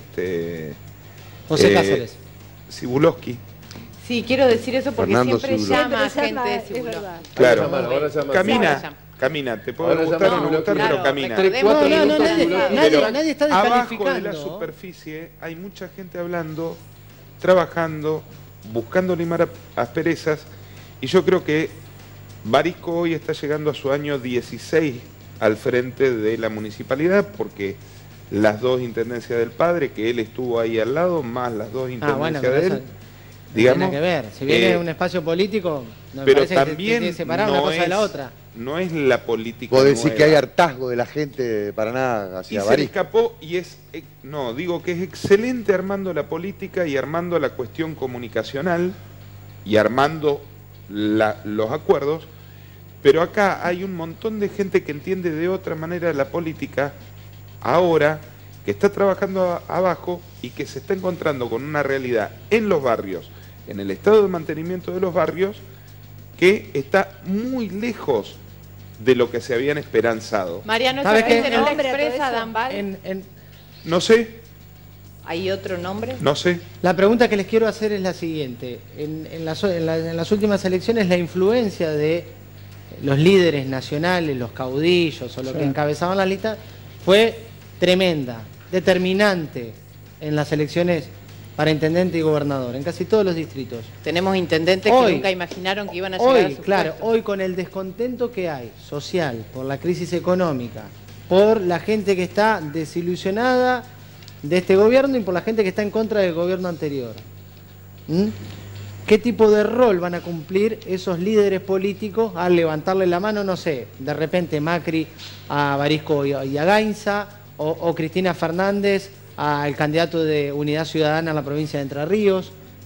este, José eh, Cáceres. Cibulowski. Sí, quiero decir eso porque Fernando siempre Cibulowski. llama a Siempre gente llama, de es Cibulowski. verdad. Claro, Ahora llama, ahora llama. camina, Ahora camina, te puede Ahora gustar llama o no gustar, Claro, pero camina. recordemos Tres, cuatro que No, no, minutos, nadie, Cibulowski. nadie, Pero nadie está abajo de descalificando. la superficie hay mucha gente hablando, trabajando, buscando limar a- asperezas, y yo creo que Barisco hoy está llegando a su año dieciséis al frente de la municipalidad, porque las dos intendencias del padre, que él estuvo ahí al lado, más las dos Ah, intendencias bueno, pero de eso él, no digamos, tiene que ver. Si viene eh, de un espacio político, no me pero parece que se también tiene que separar no una cosa es, de la otra. no es la política Vos decís nueva. que hay hartazgo de la gente de Paraná Y hacia se le Barisco. escapó y es, eh, no, digo que es excelente armando la política y armando la cuestión comunicacional y armando la- los acuerdos, pero acá hay un montón de gente que entiende de otra manera la política ahora, que está trabajando a- abajo y que se está encontrando con una realidad en los barrios, en el estado de mantenimiento de los barrios, que está muy lejos de lo que se habían esperanzado. Mariano, ¿Sabes ¿sabes qué? que no le Nombre a todo expresa eso. Dambal? En- en- No sé, ¿Hay otro nombre? no sé. la pregunta que les quiero hacer es la siguiente. En, en las, en la- en las últimas elecciones, la influencia de los líderes nacionales, los caudillos o los que encabezaban la lista, fue tremenda, determinante en las elecciones para intendente y gobernador, en casi todos los distritos. Tenemos intendentes Hoy- que nunca imaginaron que iban a llegar a Hoy, sus claro, puestos. hoy con el descontento que hay social, por la crisis económica, por la gente que está desilusionada de este gobierno y por la gente que está en contra del gobierno anterior. ¿Mm? ¿Qué tipo de rol van a cumplir esos líderes políticos al levantarle la mano, no sé, de repente Macri a Barisco y a y a Gainza, o, o Cristina Fernández al candidato de Unidad Ciudadana en la provincia de Entre Ríos?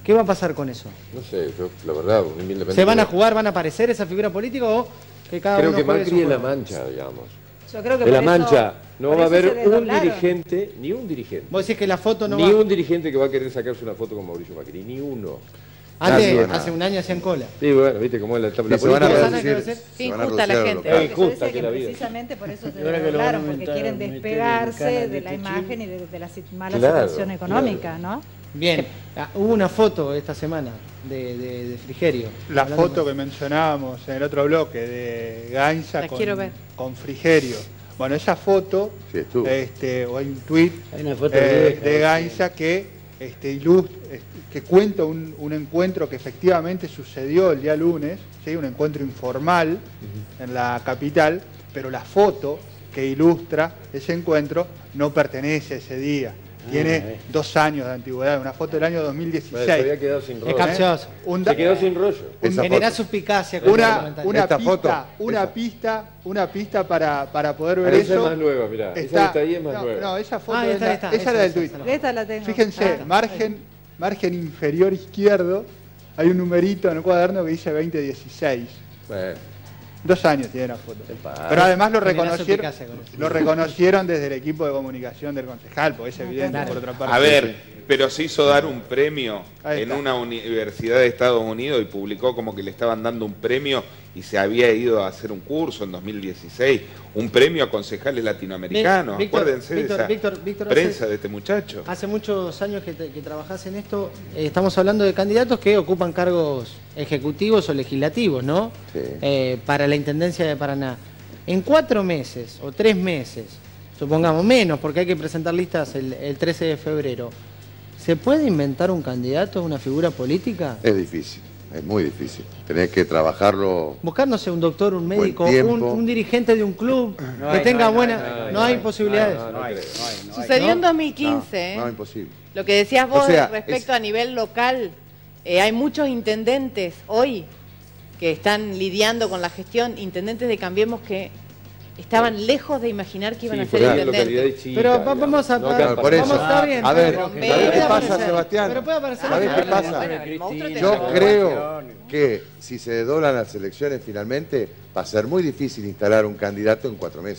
¿Qué va a pasar con eso? No sé, yo, la verdad, humildemente... ¿Se van a jugar, van a aparecer esa figura política o que cada Creo uno que juegue Macri su es la juego? mancha, digamos. Yo creo que De la por eso- mancha no por va a eso haber se un desdoblaron. dirigente, ni un dirigente. Vos decís que la foto no Ni va... un dirigente que va a querer sacarse una foto con Mauricio Macri, ni uno. Antes, Nadie, nada. hace un año hacían cola. Sí, bueno, viste cómo es la, la Y se van a política- reducir, ¿Sana qué va a hacer? se van a Injusta la reducir a gente. lo local. Es injusta Por eso que la es vida. precisamente por eso se Y ahora que lo van a desdoblaron, porque aumentar, quieren meter el despegarse canal de la este imagen chip. y de, de la si- mala Claro, situación económica, ¿no? Bien, ah, hubo una foto esta semana de, de, de Frigerio. La Hablando foto con- que mencionábamos en el otro bloque de Gainza La con, quiero ver. con Frigerio. Bueno, esa foto, Sí, estuvo. este, o hay un tuit Hay una foto eh, vieja, de sí. Gainza que este, ilustra, que cuenta un, un encuentro que efectivamente sucedió el día lunes, ¿sí? Un encuentro informal en la capital, pero la foto que ilustra ese encuentro no pertenece a ese día. Tiene eh. dos años de antigüedad, una foto del año dos mil dieciséis. Bueno, se había quedado sin Es rollo. capcioso. Un da- Se quedó sin rollo. Esa Generá foto. suspicacia. con el una, comentario. una Esta pista, foto, una esa. pista, una pista para, para poder ver Pero esa eso. es más nueva, mirá. Esa que Está- está ahí es más no, nueva. no, esa foto Ah, es esta, la- esta, esa esa, era del esa, tuit. esa. Esta la tengo. Fíjense, Ah, margen, margen inferior izquierdo, hay un numerito en el cuaderno que dice veinte dieciséis. Bueno, Dos años tiene la foto. Epa. Pero además lo Generá reconocieron, suspicacia con eso. lo reconocieron desde el equipo de comunicación del concejal, porque es evidente Claro. por otra parte. A ver, pero se hizo dar un premio Ahí en está. una universidad de Estados Unidos y publicó como que le estaban dando un premio y se había ido a hacer un curso en dos mil dieciséis, un premio a concejales latinoamericanos. Víctor, Acuérdense Víctor, de esa Víctor, Víctor, prensa hace- de este muchacho. Hace muchos años que, te- que trabajás en esto, eh, estamos hablando de candidatos que ocupan cargos ejecutivos o legislativos, ¿no? Sí. Eh, para la Intendencia de Paraná. En cuatro meses o tres meses, supongamos menos, porque hay que presentar listas el, el trece de febrero, ¿se puede inventar un candidato, una figura política? Es difícil, es muy difícil. Tenés que trabajarlo. Buscar, no sé, un doctor, un médico, Buen tiempo. un, un dirigente de un club No que hay, tenga no hay, buena... no hay, No, no hay, no hay hay, posibilidades. no, no, No hay, creo. no hay, no hay. Sucedió en ¿no? dos mil quince, No, no, ¿eh? imposible. Lo que decías vos O sea, respecto es- a nivel local, eh, hay muchos intendentes hoy que están lidiando con la gestión, intendentes de Cambiemos que estaban lejos de imaginar que iban Sí, a ser porque intendentes. localidades chicas, Pero va- digamos, vamos a... no va- acá en Claro, por eso. vamos, está bien, A ver, pero- ¿sabés pero qué puede pasa, aparecer- Sebastián? Pero puede aparecer ¿Sabés la- qué pasa? Bueno, el monstruo te Yo lo- creo que si se doblan las elecciones finalmente, va a ser muy difícil instalar un candidato en cuatro meses.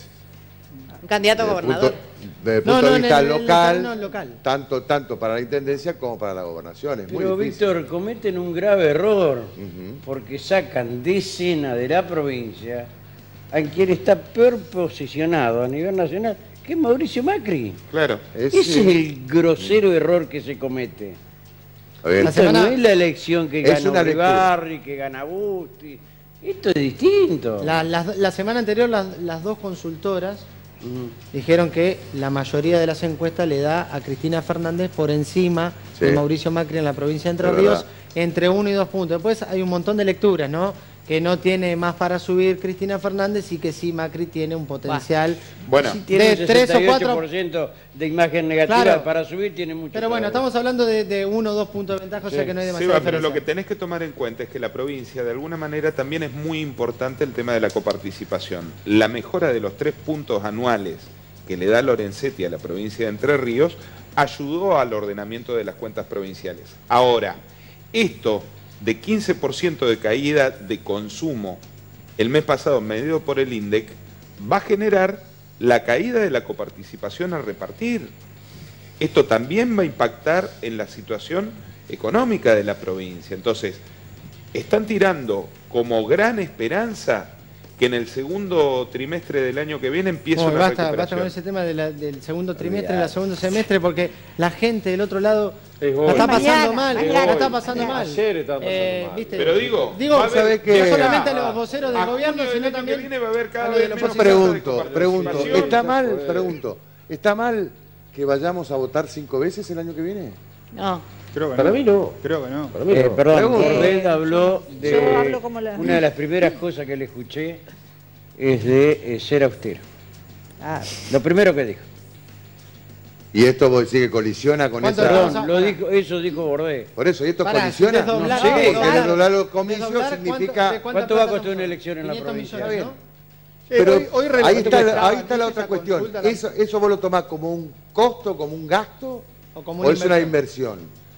Un candidato a Desde el gobernador. punto, desde el No, punto no, de en vista el- en el local, local, no, en local. Tanto, tanto para la intendencia como para la gobernación. Es muy Pero difícil. Víctor, cometen un grave error, Ujú. porque sacan de escena de la provincia a quien está peor posicionado a nivel nacional, que es Mauricio Macri. Claro. Es- Ese es el grosero error que se comete. A ver, La Esta semana- no es la elección que Es gana una lectura. Uribarri, que gana Busti. Esto es distinto. La, la- la semana anterior las, las dos consultoras Ujú. dijeron que la mayoría de las encuestas le da a Cristina Fernández por encima Sí. de Mauricio Macri en la provincia de Entre Es Ríos, verdad. entre uno y dos puntos. Después hay un montón de lecturas, ¿no? Que no tiene más para subir Cristina Fernández y que sí Macri tiene un potencial. Bueno, Si tiene de un tres o sesenta y ocho cuatro. por ciento de imagen negativa Claro. para subir, tiene mucho. Pero bueno, todavía. estamos hablando de, de uno o dos puntos de ventaja, o sea Sí. que no hay demasiada Seba, pero diferencia. lo que tenés que tomar en cuenta es que la provincia, de alguna manera, también es muy importante el tema de la coparticipación. La mejora de los tres puntos anuales que le da Lorenzetti a la provincia de Entre Ríos ayudó al ordenamiento de las cuentas provinciales. Ahora, esto de quince por ciento de caída de consumo el mes pasado, medido por el INDEC, va a generar la caída de la coparticipación al repartir. Esto también va a impactar en la situación económica de la provincia. Entonces, están tirando como gran esperanza que en el segundo trimestre del año que viene empiece Uy, una basta, basta recuperación. con ese tema de la- del segundo trimestre, del segundo semestre, porque la gente del otro lado Es la hoy. está pasando Mañana, mal, mañana, la está pasando mañana. mal. Ayer estaba pasando Eh, mal. ¿viste? Pero digo, digo, va a haber- ¿sabe qué? no solamente Ah, los voceros del a gobierno, junio del sino año que también viene va a haber cada a lo vez de la menos oposición. pregunto, pregunto, participación. ¿está mal, Ya fue. pregunto, ¿está mal que vayamos a votar cinco veces el año que viene? No. Creo que Para no. mí no. Creo que no. Para mí Eh, no. perdón, Pregunto. Bordet habló de Yo hablo como la- una de las primeras cosas que le escuché es de eh, ser austero. Ah, Lo primero que dijo. Y esto vos decís que colisiona con ¿Cuánto esa... Vamos Perdón, a- lo pará. dijo, eso dijo Bordet. Por eso, ¿y esto Pará, colisiona? desdoblar- No sé, porque desdoblar- desdoblar los comicios desdoblar significa... cuánto- de ¿Cuánto plata va a estamos costar una hablando? elección en la quinientos provincia? millones, Está ¿no? Sí, Pero hoy, hoy ahí relevante está, que la- estaba, ahí está la esa otra cuestión. consulta, la- ¿Eso, ¿Eso vos lo tomás como un costo, como un gasto O como o una es una inversión. inversión?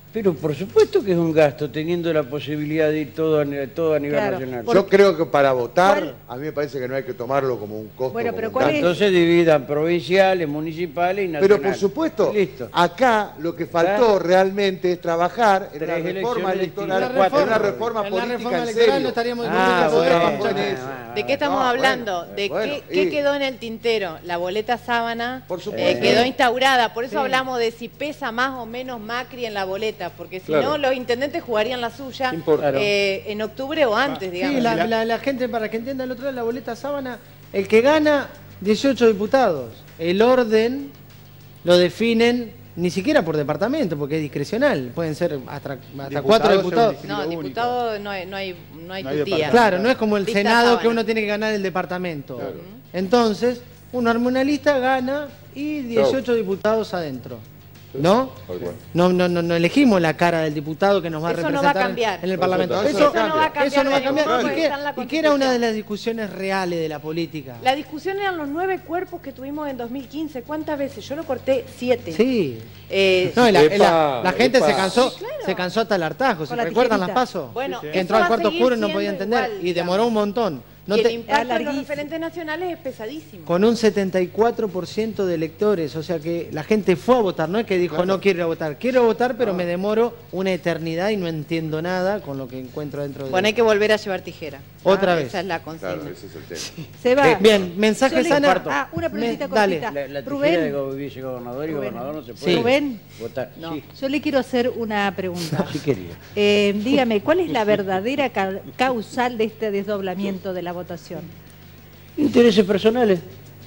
Pero por supuesto que es un gasto, teniendo la posibilidad de ir todo a, todo a nivel Claro. nacional. Yo creo que para votar, ¿Cuál? a mí me parece que no hay que tomarlo como un costo. Bueno, como pero un ¿cuál gasto. es? Entonces dividan provinciales, municipales y nacionales. Pero por supuesto, Listo. acá lo que faltó Claro. realmente es trabajar en Tres una reforma elecciones electoral, distintas. en una reforma En la política reforma en electoral serio. no estaríamos Ah, discutiendo bueno, sobre trabajó en esto. eso. ¿De qué estamos No, hablando? bueno, ¿De bueno, qué, qué y- quedó en el tintero? La boleta sábana Por supuesto. eh, quedó instaurada. Por eso Sí. hablamos de si pesa más o menos Macri en la boleta. Porque si Claro. no, los intendentes jugarían la suya ¿Qué importa? eh, en octubre o antes, digamos. Sí, la, la- la gente, para que entienda el otro lado, la boleta sábana, el que gana dieciocho diputados. El orden lo definen ni siquiera por departamento, porque es discrecional. Pueden ser hasta, hasta Diputado cuatro según diputados. distrito No, único. diputado no hay, no hay, no hay No hay tutía. departamento. Claro, no es como el Lista Senado sábana. que uno tiene que ganar el departamento. Claro. Entonces, uno arma una lista, gana y dieciocho diputados adentro. ¿No? Tal cual. No, no, no, no elegimos la cara del diputado que nos va a Eso no representar va a cambiar. en el Eso Parlamento. no- Eso, eso no va a cambiar eso no va a de cambiar. ningún modo, ¿Y porque qué, está en la y qué era una de Constitución? las discusiones reales de la política? La discusión eran los nueve cuerpos que tuvimos en dos mil quince. ¿Cuántas veces? Yo lo corté siete. Sí. Eh, No, y la, Epa, la- la gente se epa. Sí, cansó, claro. se cansó hasta el hartazgo. ¿Se Con la recuerdan las tijerita. pasos? Bueno, que eso entró al va a cuarto seguir oscuro y no siendo podía entender. igual, y demoró un montón. No y te- el impacto de los larguísimo. referentes nacionales es pesadísimo. Con un setenta y cuatro por ciento de electores, o sea que la gente fue a votar, no es que dijo no quiero ir a votar, quiero votar pero me demoro una eternidad y no entiendo nada con lo que encuentro dentro de... Bueno, hay que volver a llevar tijera. Otra Ah, vez. Esa es la consigna. Claro, ese es el tema. Se va. Eh, bien, mensaje Yo le- sana. Ah, una preguntita Me- dale. cortita. La, la tijera Rubén. de go- vicegobernador y Rubén. gobernador no se Sí. puede Rubén. votar. No. Sí, Yo le quiero hacer una pregunta. sí quería. Eh, dígame, ¿cuál es la verdadera ca- causal de este desdoblamiento de la votación? Intereses personales.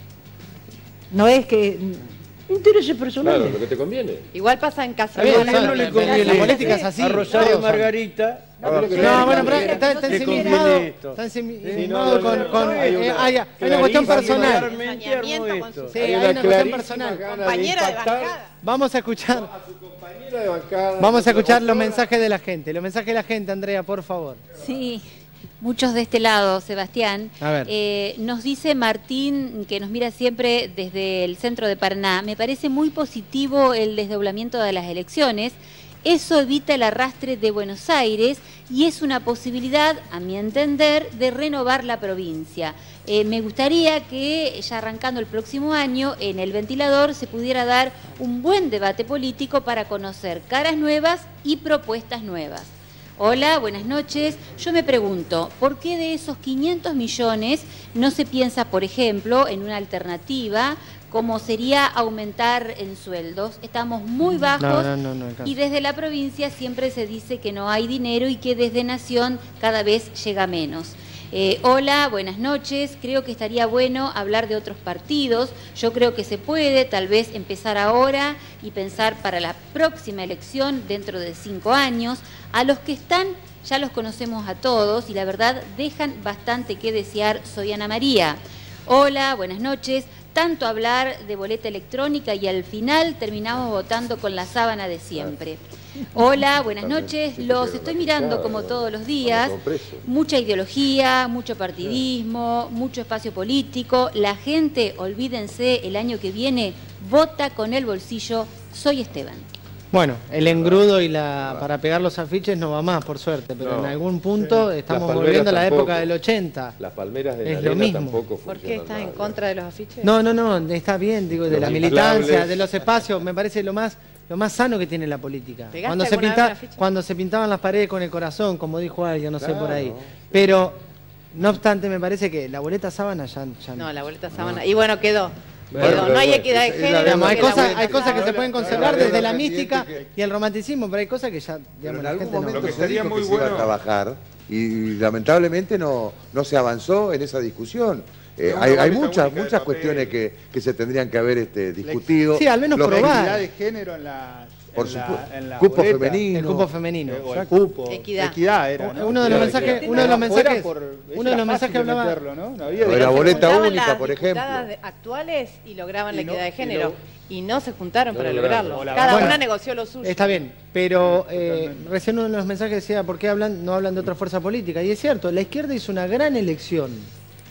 No es que... Intereses personales. Claro, lo que te conviene. Igual pasa en casi Está bien, todas las son- no le la- conviene la política es así. A Rosario todos son- Margarita. A ver lo que le No, conviene. bueno, pero Mira, está, no está te ensimismado, conviene esto. está ensimismado Sí, no, no, con... no, con- no, hay eh, una hay, hay una cuestión clarísima personal. Claramente Ensañamiento armó con esto. su- Sí, Hay hay una una cuestión clarísima personal. gana de compañera de impactar bancada. Vamos a escuchar, a su compañera de bancada. vamos a escuchar los otra- mensajes de la gente. Los mensajes de la gente, Andrea, por favor. Sí, muchos de este lado, Sebastián. A ver. Eh, nos dice Martín, que nos mira siempre desde el centro de Paraná, me parece muy positivo el desdoblamiento de las elecciones. Eso evita el arrastre de Buenos Aires y es una posibilidad, a mi entender, de renovar la provincia. Eh, me gustaría que ya arrancando el próximo año, en el ventilador se pudiera dar un buen debate político para conocer caras nuevas y propuestas nuevas. Hola, buenas noches. Yo me pregunto, ¿por qué de esos quinientos millones no se piensa, por ejemplo, en una alternativa como sería aumentar en sueldos? Estamos muy bajos No, no, no, no alcanza. y desde la provincia siempre se dice que no hay dinero y que desde Nación cada vez llega menos. Eh, hola, buenas noches. Creo que estaría bueno hablar de otros partidos. Yo creo que se puede tal vez empezar ahora y pensar para la próxima elección dentro de cinco años. A los que están ya los conocemos a todos y la verdad dejan bastante que desear. Soy Ana María. Hola, buenas noches. Tanto hablar de boleta electrónica y al final terminamos votando con la sábana de siempre. Hola, buenas noches. Los estoy mirando como todos los días. Mucha ideología, mucho partidismo, mucho espacio político. La gente, olvídense, el año que viene vota con el bolsillo. Soy Esteban. Bueno, el engrudo y la para pegar los afiches no va más, por suerte, pero No. en algún punto estamos Las palmeras volviendo a la tampoco. época del ochenta. Las palmeras de la Es lo arena mismo. tampoco ¿Por qué funcionan estás en mal. contra de los afiches? No, no, no, está bien, digo, de Los la inflables. militancia, de los espacios, me parece lo más lo más sano que tiene la política. ¿Pegaste Cuando se, alguna pinta- vez un afiche? cuando se pintaban las paredes con el corazón, como dijo alguien, no sé por ahí. Claro. Pero, no obstante, me parece que la boleta sábana ya, ya No, la boleta sábana. Y bueno, quedó. Bueno, Quedó. pero No hay bueno, equidad de es- es la género. Digamos, hay porque la cosas, boleta hay cosas que sábana- se pueden Claro, conservar claro, desde la pendiente mística que- y el romanticismo, pero hay cosas que ya, Pero digamos, en la algún gente no... momento Lo que se estaría dijo muy que se iba a bueno- trabajar y lamentablemente no, no se avanzó en esa discusión. Eh, Una hay hay boleta muchas, única de muchas papel. cuestiones que, que se tendrían que haber este, discutido. Sí, al menos Los- probar. Equidad de género en la... Por en la- supuesto. en la Cupo boleta. femenino. El cupo femenino. Eh, o el exacto. cupo. Equidad. era, ¿no? Uno de los Pero mensajes- que uno de los estaba fuera mensajes- por- uno ese de era los mensajes fácil que hablaba- meterlo, ¿no? No había Lo de de- la boleta juntaban única, las por ejemplo. diputadas de- actuales y lograban la Y no- equidad de y género. no- Y no se juntaron No para lograron. lograrlo. O la- Cada Bueno, una negoció lo suyo. Está bien, pero eh, Totalmente. recién uno de los mensajes decía, ¿por qué hablan, no hablan de otra fuerza política? Y es cierto, la izquierda hizo una gran elección.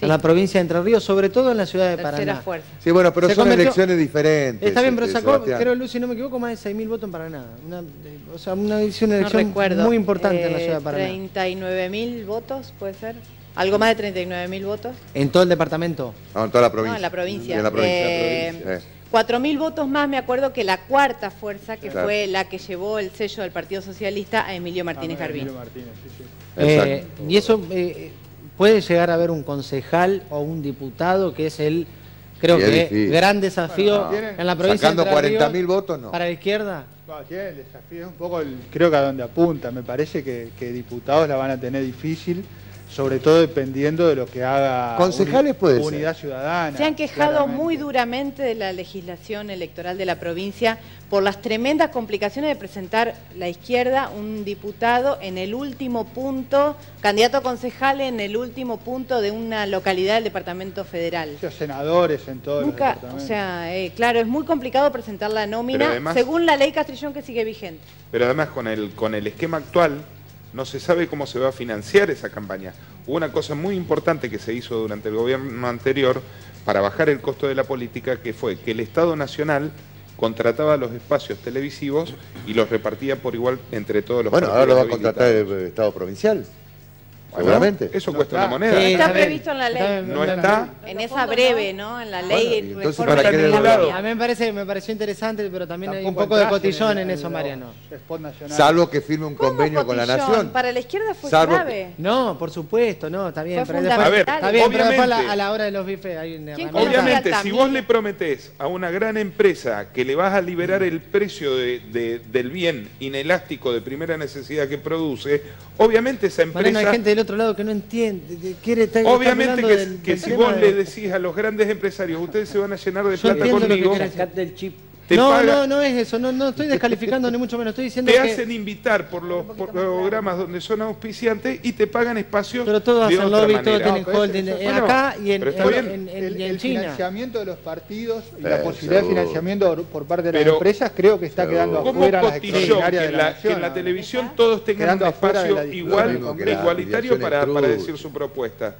en la provincia de Entre Ríos, sobre todo en la ciudad de Tercera Paraná. fuerza. Sí, bueno, pero Se son convirtió- elecciones diferentes. Está bien, pero este, sacó, Sebastián. creo, Lucy, si no me equivoco, más de seis mil votos en Paraná. Una, eh, o sea, una, elección- una No elección recuerdo. muy importante en la Eh, ciudad de Paraná. treinta y nueve mil votos, ¿puede ser? ¿Algo más de treinta y nueve mil votos? En todo el departamento. No, en toda la provincia. No, en la provincia. En la provincia. Eh, Eh. cuatro mil votos más, me acuerdo que la cuarta fuerza, que Claro. fue la que llevó el sello del Partido Socialista a Emilio Martínez Ah, Garbín. Emilio Martínez, sí, sí. Eh, Exacto. y eso eh, puede llegar a haber un concejal o un diputado que es el, creo Y es que, difícil. gran desafío Bueno, en la provincia Sacando de Entre cuarenta mil Ríos votos, no. para la izquierda. Bueno, tiene el desafío, es un poco, el- creo que a donde apunta. Me parece que, que diputados la van a tener difícil, sobre todo dependiendo de lo que haga Concejales Uni- puede ser. Unidad Ciudadana. Se han quejado claramente. muy duramente de la legislación electoral de la provincia por las tremendas complicaciones de presentar la izquierda un diputado en el último punto, candidato a concejal en el último punto de una localidad del departamento federal. Los senadores en todos Nunca, los o departamentos. sea, eh, claro, es muy complicado presentar la Pero nómina además- según la ley Castrillón que sigue vigente. Pero además con el, con el esquema actual no se sabe cómo se va a financiar esa campaña. Hubo una cosa muy importante que se hizo durante el gobierno anterior para bajar el costo de la política, que fue que el Estado Nacional contrataba los espacios televisivos y los repartía por igual entre todos los Bueno, ahora lo va a partidos contratar el habilitados. Estado provincial. Bueno, Seguramente. eso No cuesta está. una moneda. Sí, Está está bien. previsto en la ley. Está bien, No bien, está. En esa breve, ¿no? En la Bueno, ley y entonces, reforma ¿para qué le legislativa. A mí me parece, me pareció interesante, pero también hay un Tampoco poco de entras cotillón en el- eso, el- Mariano. Spot nacional. Salvo que firme un ¿Cómo convenio con la cotillón? Nación. Para la izquierda fue Salvo- grave. No, por supuesto, no, está bien. Fue Pero después, A ver, fundamental. está bien, pero después a la, obviamente- a la hora de los bifes hay una ¿Quién herramienta. conoce Obviamente, a si Altamira? vos le prometés a una gran empresa que le vas a liberar el precio de- de- del bien inelástico de primera necesidad que produce, obviamente esa Mariano, empresa... hay gente del otro lado que no entiende, que quiere estar Obviamente está que, hablando del- que del si tema vos de- le decís a los grandes empresarios, ustedes se van a llenar de Yo plata entiendo lo que conmigo, querés decir. Sacate el chip. te, no, paga- no, no es eso, no, no estoy descalificando ni mucho menos, estoy diciendo te que... hacen invitar por los por programas donde son auspiciantes y te pagan espacios Pero todos de hacen otra lobby, todos manera. tienen No, pero holding, eso- eh, bueno, acá y en, pero está en- bien. en- en- El, y en el China. financiamiento de los partidos y Eh, la posibilidad seguro. de financiamiento por parte de las Pero- empresas creo que está Seguro. quedando ¿Cómo afuera las cotillón que extraordinarias de en la, la, nación, que en la ¿no? televisión todos tengan Quedando un afuera de espacio la- igual, Lo mismo que las igualitario afiliaciones para, para Cruz. decir su propuesta?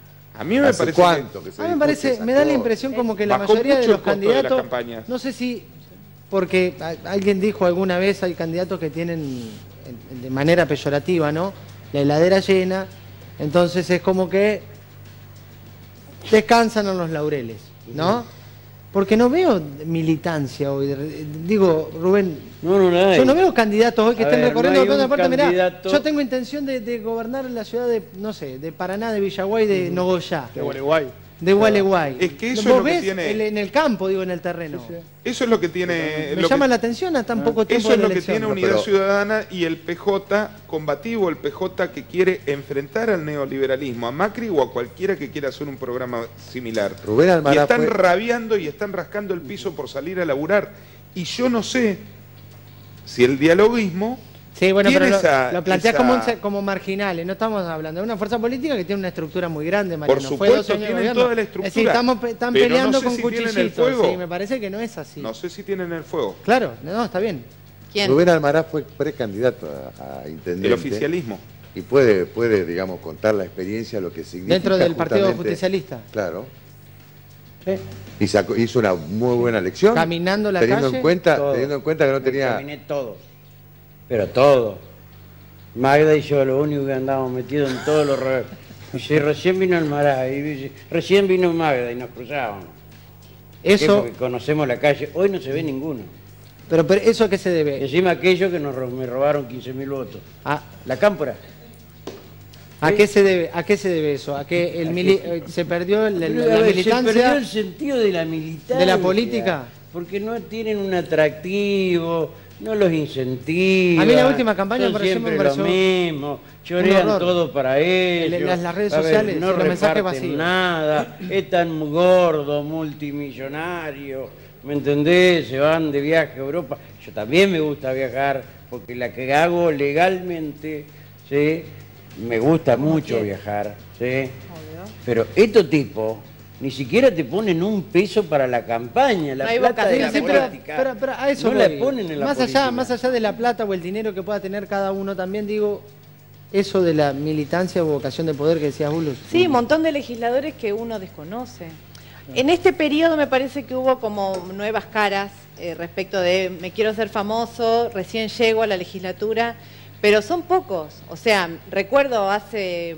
A mí me ¿Hace parece cuánto que... que se A mí me discute parece, esas me da la cosas? impresión como que la Bajó mayoría de mucho los el costo de las candidatos, campañas. no sé si, porque a- alguien dijo alguna vez, hay candidatos que tienen en- de manera peyorativa, ¿no? La heladera llena, entonces es como que descansan en los laureles, ¿no? Porque no veo militancia hoy. Digo, Rubén, No, no la hay. yo no veo candidatos hoy que A estén ver, recorriendo no hay por toda un parte. Mirá, candidato- yo tengo intención de, de gobernar la ciudad de, no sé, de Paraná, de Villaguay, de Nogoyá, De Gualeguay. de Gualeguay. Es que eso ¿Vos es lo que ves tiene- el- en el campo, digo, en el terreno? Sí, sí. Eso es lo que tiene... Me lo llama que- la atención a tan poco tiempo Eso es de lo la que elección. tiene No, Unidad pero- Ciudadana y el P J combativo, el P J que quiere enfrentar al neoliberalismo, a Macri o a cualquiera que quiera hacer un programa similar. Rubén Y Almaraz están fue- rabiando y están rascando el piso por salir a laburar. Y yo no sé si el dialoguismo Sí, bueno, tiene pero lo, esa- lo planteás esa- como, un se- como marginales, no estamos hablando de una fuerza política que tiene una estructura muy grande, Por Mariano. Fue supuesto, dos años de tienen gobierno. toda la Es decir, estructura, estamos, pe- están pero no peleando sé con si tienen el cuchillitos. fuego. Sí, me parece que no es así. no sé si tienen el fuego. Claro, no, está bien. ¿Quién? Rubén Almaraz fue precandidato a, a intendente. El oficialismo. Y puede, puede, digamos, contar la experiencia, lo que significa. Dentro del Partido justamente- Justicialista. Claro. ¿Eh? Y sacó- hizo una muy buena elección. Caminando la teniendo calle, En cuenta, todo. teniendo en cuenta que no Me tenía. Caminé todo. Pero todo. Magda y yo lo único que andábamos metidos en todos los re... Dice, recién vino Almaraz, y dice, recién vino Magda y nos cruzábamos. ¿Qué? Eso, Porque conocemos la calle. Hoy no se ve ninguno. pero, pero ¿eso a qué se Y debe? encima aquellos que nos ro- me robaron quince mil votos. ¿A, La cámpora. a qué se debe? ¿A qué se debe eso? ¿A que el mili- eh, se perdió el- el- Pero, a la ver, se perdió militancia? el sentido de la militancia. ¿De la política? Porque no tienen un atractivo, no los incentivan. A mí la última campaña son me pareció- me siempre pareció lo mismo, chorean horror. todo para ellos. las- las redes A ver, sociales, no los mensajes reparten vacíos. nada, es tan gordo, multimillonario, ¿me entendés? Se van de viaje a Europa. Yo también me gusta viajar, porque la que hago legalmente, ¿sí? Me gusta mucho quién? viajar, ¿sí? Pero estos tipos ni siquiera te ponen un peso para la campaña, la No hay plata de vocación. la Sí, pero, política. pero- pero a eso no la voy. ponen en la más allá, política. más allá de la plata o el dinero que pueda tener cada uno, también digo, eso de la militancia o vocación de poder que decías, Bulus? Sí, un montón de legisladores que uno desconoce. En este periodo me parece que hubo como nuevas caras eh, respecto de me quiero hacer famoso, recién llego a la legislatura, pero son pocos. O sea, recuerdo hace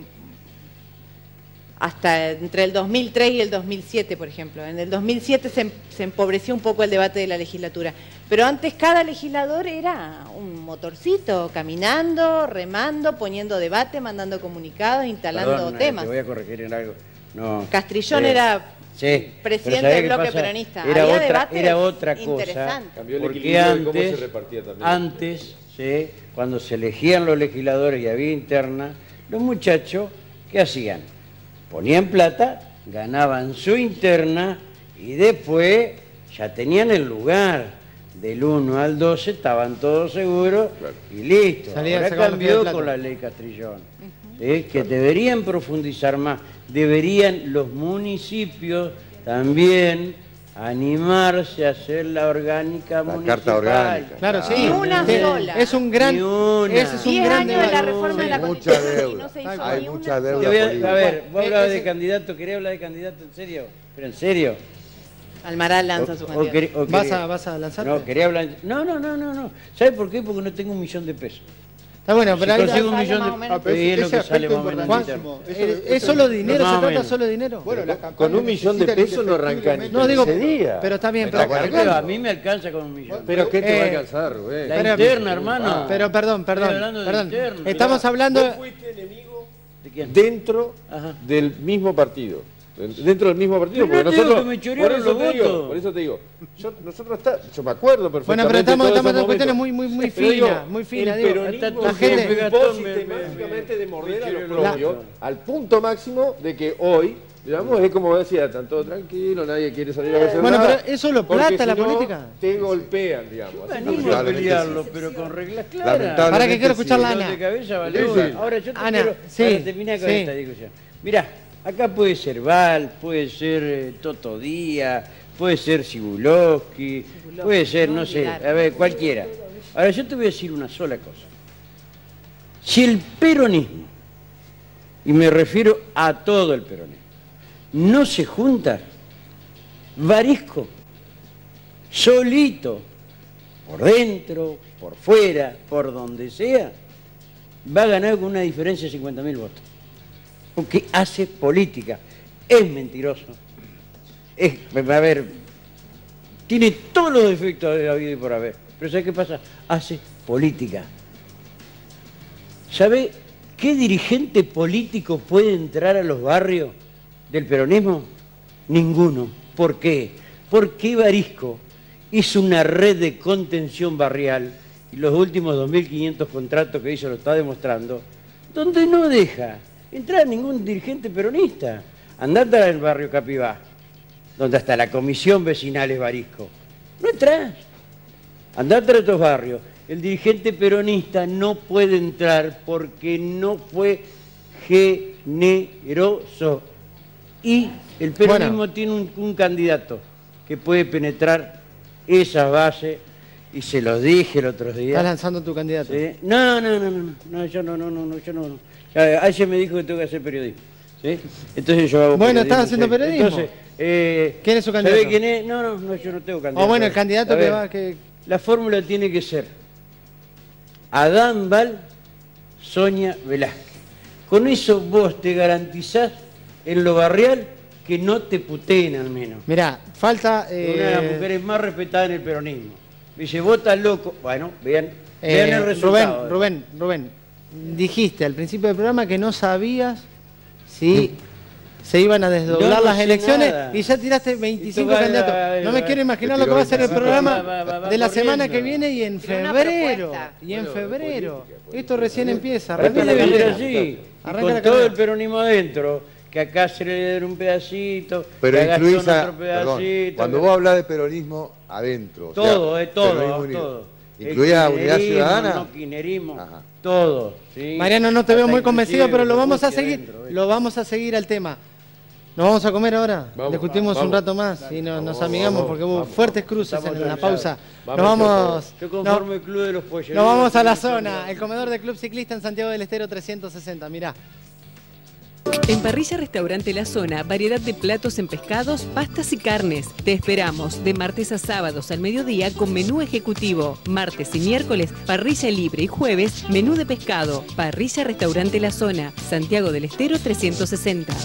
hasta entre el dos mil tres y el dos mil siete, por ejemplo. En el dos mil siete se, se empobreció un poco el debate de la legislatura, pero antes cada legislador era un motorcito, caminando, remando, poniendo debate, mandando comunicados, instalando Perdón, temas. Te voy a corregir en algo. No, Castrillón eh, era sí, presidente del bloque peronista. Era Había otra, debates era otra cosa. interesantes. Cambió el Porque equilibrio de cómo antes, se repartía también. antes sí, cuando se elegían los legisladores y había interna, los muchachos, ¿qué hacían? Ponían plata, ganaban su interna y después ya tenían el lugar. Del uno al doce estaban todos seguros Claro. y listo. Salía Ahora sacando cambió plata. con la ley Castrillón. ¿sí? Que deberían profundizar más. Deberían los municipios también animarse a hacer la orgánica La municipal. carta orgánica. Claro, sí. Ni una Sí, sola. Es un gran... Ni una. Ese es un Diez gran años de la debate. reforma de la Hay mucha Constitución y deuda. no se hizo Hay ni mucha una deuda Te voy a, política. a ver, vos Eh, hablabas ese- de candidato, ¿quería hablar de candidato en serio? ¿Pero en serio? Almaraz lanza su O- o candidato. querí- o ¿Vas quería- a, ¿Vas a lanzarte? No, quería hablar... No, no, no, no, no. ¿Sabes por qué? Porque no tengo un millón de pesos. Está bueno, pero Si ahí... consigo un sale millón más o de menos. Ah, pero sí, es ese lo que aspecto sale más o menos. importantísimo. Eso- ¿Es, eso- ¿Es solo dinero? Más ¿Se o trata menos. solo de dinero? Bueno, las Con campañas un millón de necesitan pesos no arrancan indefectiblemente No, digo, ese día. pero está bien, Me pero- está Pero cargando. a mí me alcanza con un millón. Pero ¿qué te va a Eh, alcanzar, Rubén? La pero- interna, hermano. Pero perdón, Estoy perdón, hablando de perdón. interno. Estamos Mirá, hablando... vos fuiste enemigo ¿De quién? dentro Ajá. del mismo partido. Dentro del mismo partido, Pero no porque te digo nosotros, que me por chorearon eso los te digo, votos. por eso te digo, yo, nosotros está, yo me acuerdo perfectamente. Bueno, pero estamos, todos estamos esos en cuestiones momentos. muy, muy, muy Pero digo, finas, muy finas. el digo. peronismo Está la tu gente... jefe ocupó Gastón, me- sistemáticamente de morder me a los tiró el propios, lazo. al punto máximo de que hoy, digamos, es como decía, están todos tranquilos, nadie quiere salir a hacer Bueno, nada. pero ¿eso lo porque plata si la no, política? te golpean, digamos. Así Animo a Lamentablemente pelearlo, pero con reglas claras. Lamentablemente Para que quiero sí. escuchar la Dolor Ana. de cabeza, vale. Sí, sí. Ahora yo te Ana, quiero sí, para terminar con sí. esta discusión. Mirá, acá puede ser Val, puede ser eh, Toto Díaz, puede ser Sibulowski, puede ser, no sé, a ver, cualquiera. Ahora yo te voy a decir una sola cosa. Si el peronismo, y me refiero a todo el peronismo, no se junta, Barisco, solito, por dentro, por fuera, por donde sea, va a ganar con una diferencia de cincuenta mil votos. Porque hace política. Es mentiroso. Es, a ver, tiene todos los defectos de la vida y por haber. Pero ¿sabe qué pasa? Hace política. ¿Sabe qué dirigente político puede entrar a los barrios del peronismo? Ninguno. ¿Por qué? Porque Barisco hizo una red de contención barrial y los últimos dos mil quinientos contratos que hizo lo está demostrando, donde no deja entrar a ningún dirigente peronista. Andate al barrio Capibá, donde hasta la comisión vecinal es Barisco. No entras. Andate a otros barrios. El dirigente peronista no puede entrar porque no fue generoso. Y el peronismo Bueno. tiene un, un candidato que puede penetrar esa base, y se los dije el otro día. Estás lanzando tu candidato. ¿Sí? No, no, no, no, no, yo no, no, no, no, yo no. no. Ya, ayer me dijo que tengo que hacer periodismo. ¿Sí? Entonces yo hago Bueno, periodismo, estás haciendo sí. periodismo. Entonces, eh, ¿Quién es su ¿sabe candidato? quién es? No, no, no, yo no tengo candidato. O bueno, el candidato A que ver, va... Que... La fórmula tiene que ser Adán Val, Sonia Velázquez. Con eso vos te garantizás en lo barrial que no te puteen al menos. Mirá, falta... Una de las Eh, mujeres más respetadas en el peronismo. Dice, vos estás loco. Bueno, vean, eh, vean el resultado. Rubén, Rubén, Rubén, dijiste al principio del programa que no sabías si se iban a desdoblar No, no las sé elecciones nada. y ya tiraste veinticinco Esto va- candidatos. va- No me va- quiero imaginar se lo que va a tiró ser el el- programa va- va- va de la corriendo. semana que viene y en Pero una febrero. propuesta. Y en Bueno, febrero. política, política. Esto recién empieza. Ahora arranca tiene la que ser carrera. así. Y Arranca con la todo carrera. el peronismo adentro, que acá se le dé un pedacito, Pero que a Gastón incluís a, otro perdón, pedacito. cuando vos hablas de peronismo adentro, o sea, Todo, es todo, peronismo unido, todo. ¿incluís a El Unidad kirchnerismo, Ciudadana? No kirchnerismo, Ajá. todo. ¿sí? Mariano, no te veo Hasta muy convencido, inclusive pero lo que vamos a busque seguir. adentro, ¿ves? Lo vamos a seguir al tema. ¿Nos vamos a comer ahora? Vamos, Discutimos vamos. un rato más y no- nos Vamos, amigamos vamos, porque hubo vamos, fuertes vamos. cruces Estamos en la tranquilos. pausa. Vamos, Nos vamos... Yo no- conformo el club de los polleros. Nos vamos a la zona, el comedor del Club Ciclista en Santiago del Estero trescientos sesenta, mirá. En Parrilla Restaurante La Zona, variedad de platos en pescados, pastas y carnes. Te esperamos de martes a sábados al mediodía con menú ejecutivo. Martes y miércoles, parrilla libre y jueves, menú de pescado. Parrilla Restaurante La Zona, Santiago del Estero trescientos sesenta.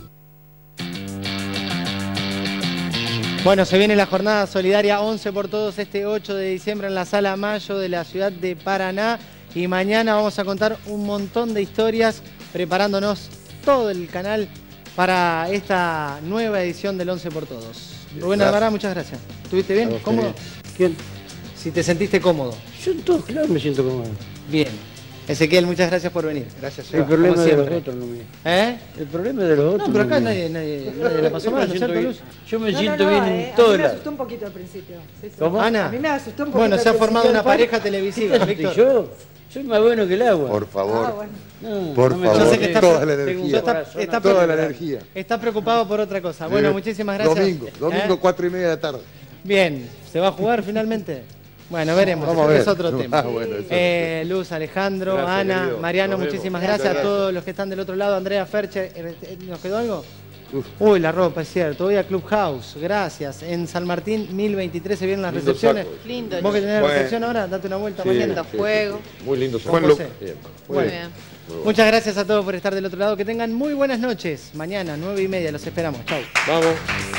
Bueno, se viene la jornada solidaria once por todos este ocho de diciembre en la Sala Mayo de la ciudad de Paraná. Y mañana vamos a contar un montón de historias preparándonos todo el canal para esta nueva edición del once por todos. Rubén Alvará, muchas gracias. ¿Estuviste bien? Vamos, ¿Cómodo? ¿Quién? Si te sentiste cómodo. Yo en todos lados me siento cómodo. Bien. Ezequiel, muchas gracias por venir. Gracias, El Seba. problema como de los siempre. otros no mío. ¿Eh? El problema de los otros No, pero acá mío. nadie, nadie, nadie la pasó Yo me mal, ¿no es siento cierto, bien. Luz? Yo me No, siento no, bien no, en eh, todos a mí me lados. asustó un poquito al principio. Sí, sí. ¿Cómo? Ana. A mí me asustó un poquito. Bueno, se ha al formado principio una del pareja televisiva, ¿Y Víctor. yo? Soy más bueno que el agua. Por favor. Ah, bueno. No, Por no me favor, Yo sé que está, toda la tengo un energía. ya está, corazón, está Toda la preocupado. energía. Está preocupado por otra cosa. Bueno, Eh, muchísimas gracias. Domingo, domingo, ¿Eh? cuatro y media de la tarde. Bien, ¿se va a jugar finalmente? Bueno, veremos, Vamos a ese ver. es otro tema. Ah, bueno, eso Eh, Luz, Alejandro, Gracias, Ana, querido. Mariano, Nos vemos. muchísimas Muchas gracias a gracias. todos los que están del otro lado. Andrea Ferche, eh, ¿nos quedó algo? Uy, la ropa, es cierto. Voy a Clubhouse, gracias. En San Martín mil veintitrés se vienen las Lindo recepciones. saco. Lindo. Vos que tenés la Bueno. recepción ahora, date una vuelta Sí, mañana. Lindo juego. Muy lindo. Juan Juan José. Bien. Muy Bueno. bien. Muchas gracias a todos por estar del otro lado. Que tengan muy buenas noches. Mañana, nueve y media, los esperamos. Chau. Vamos.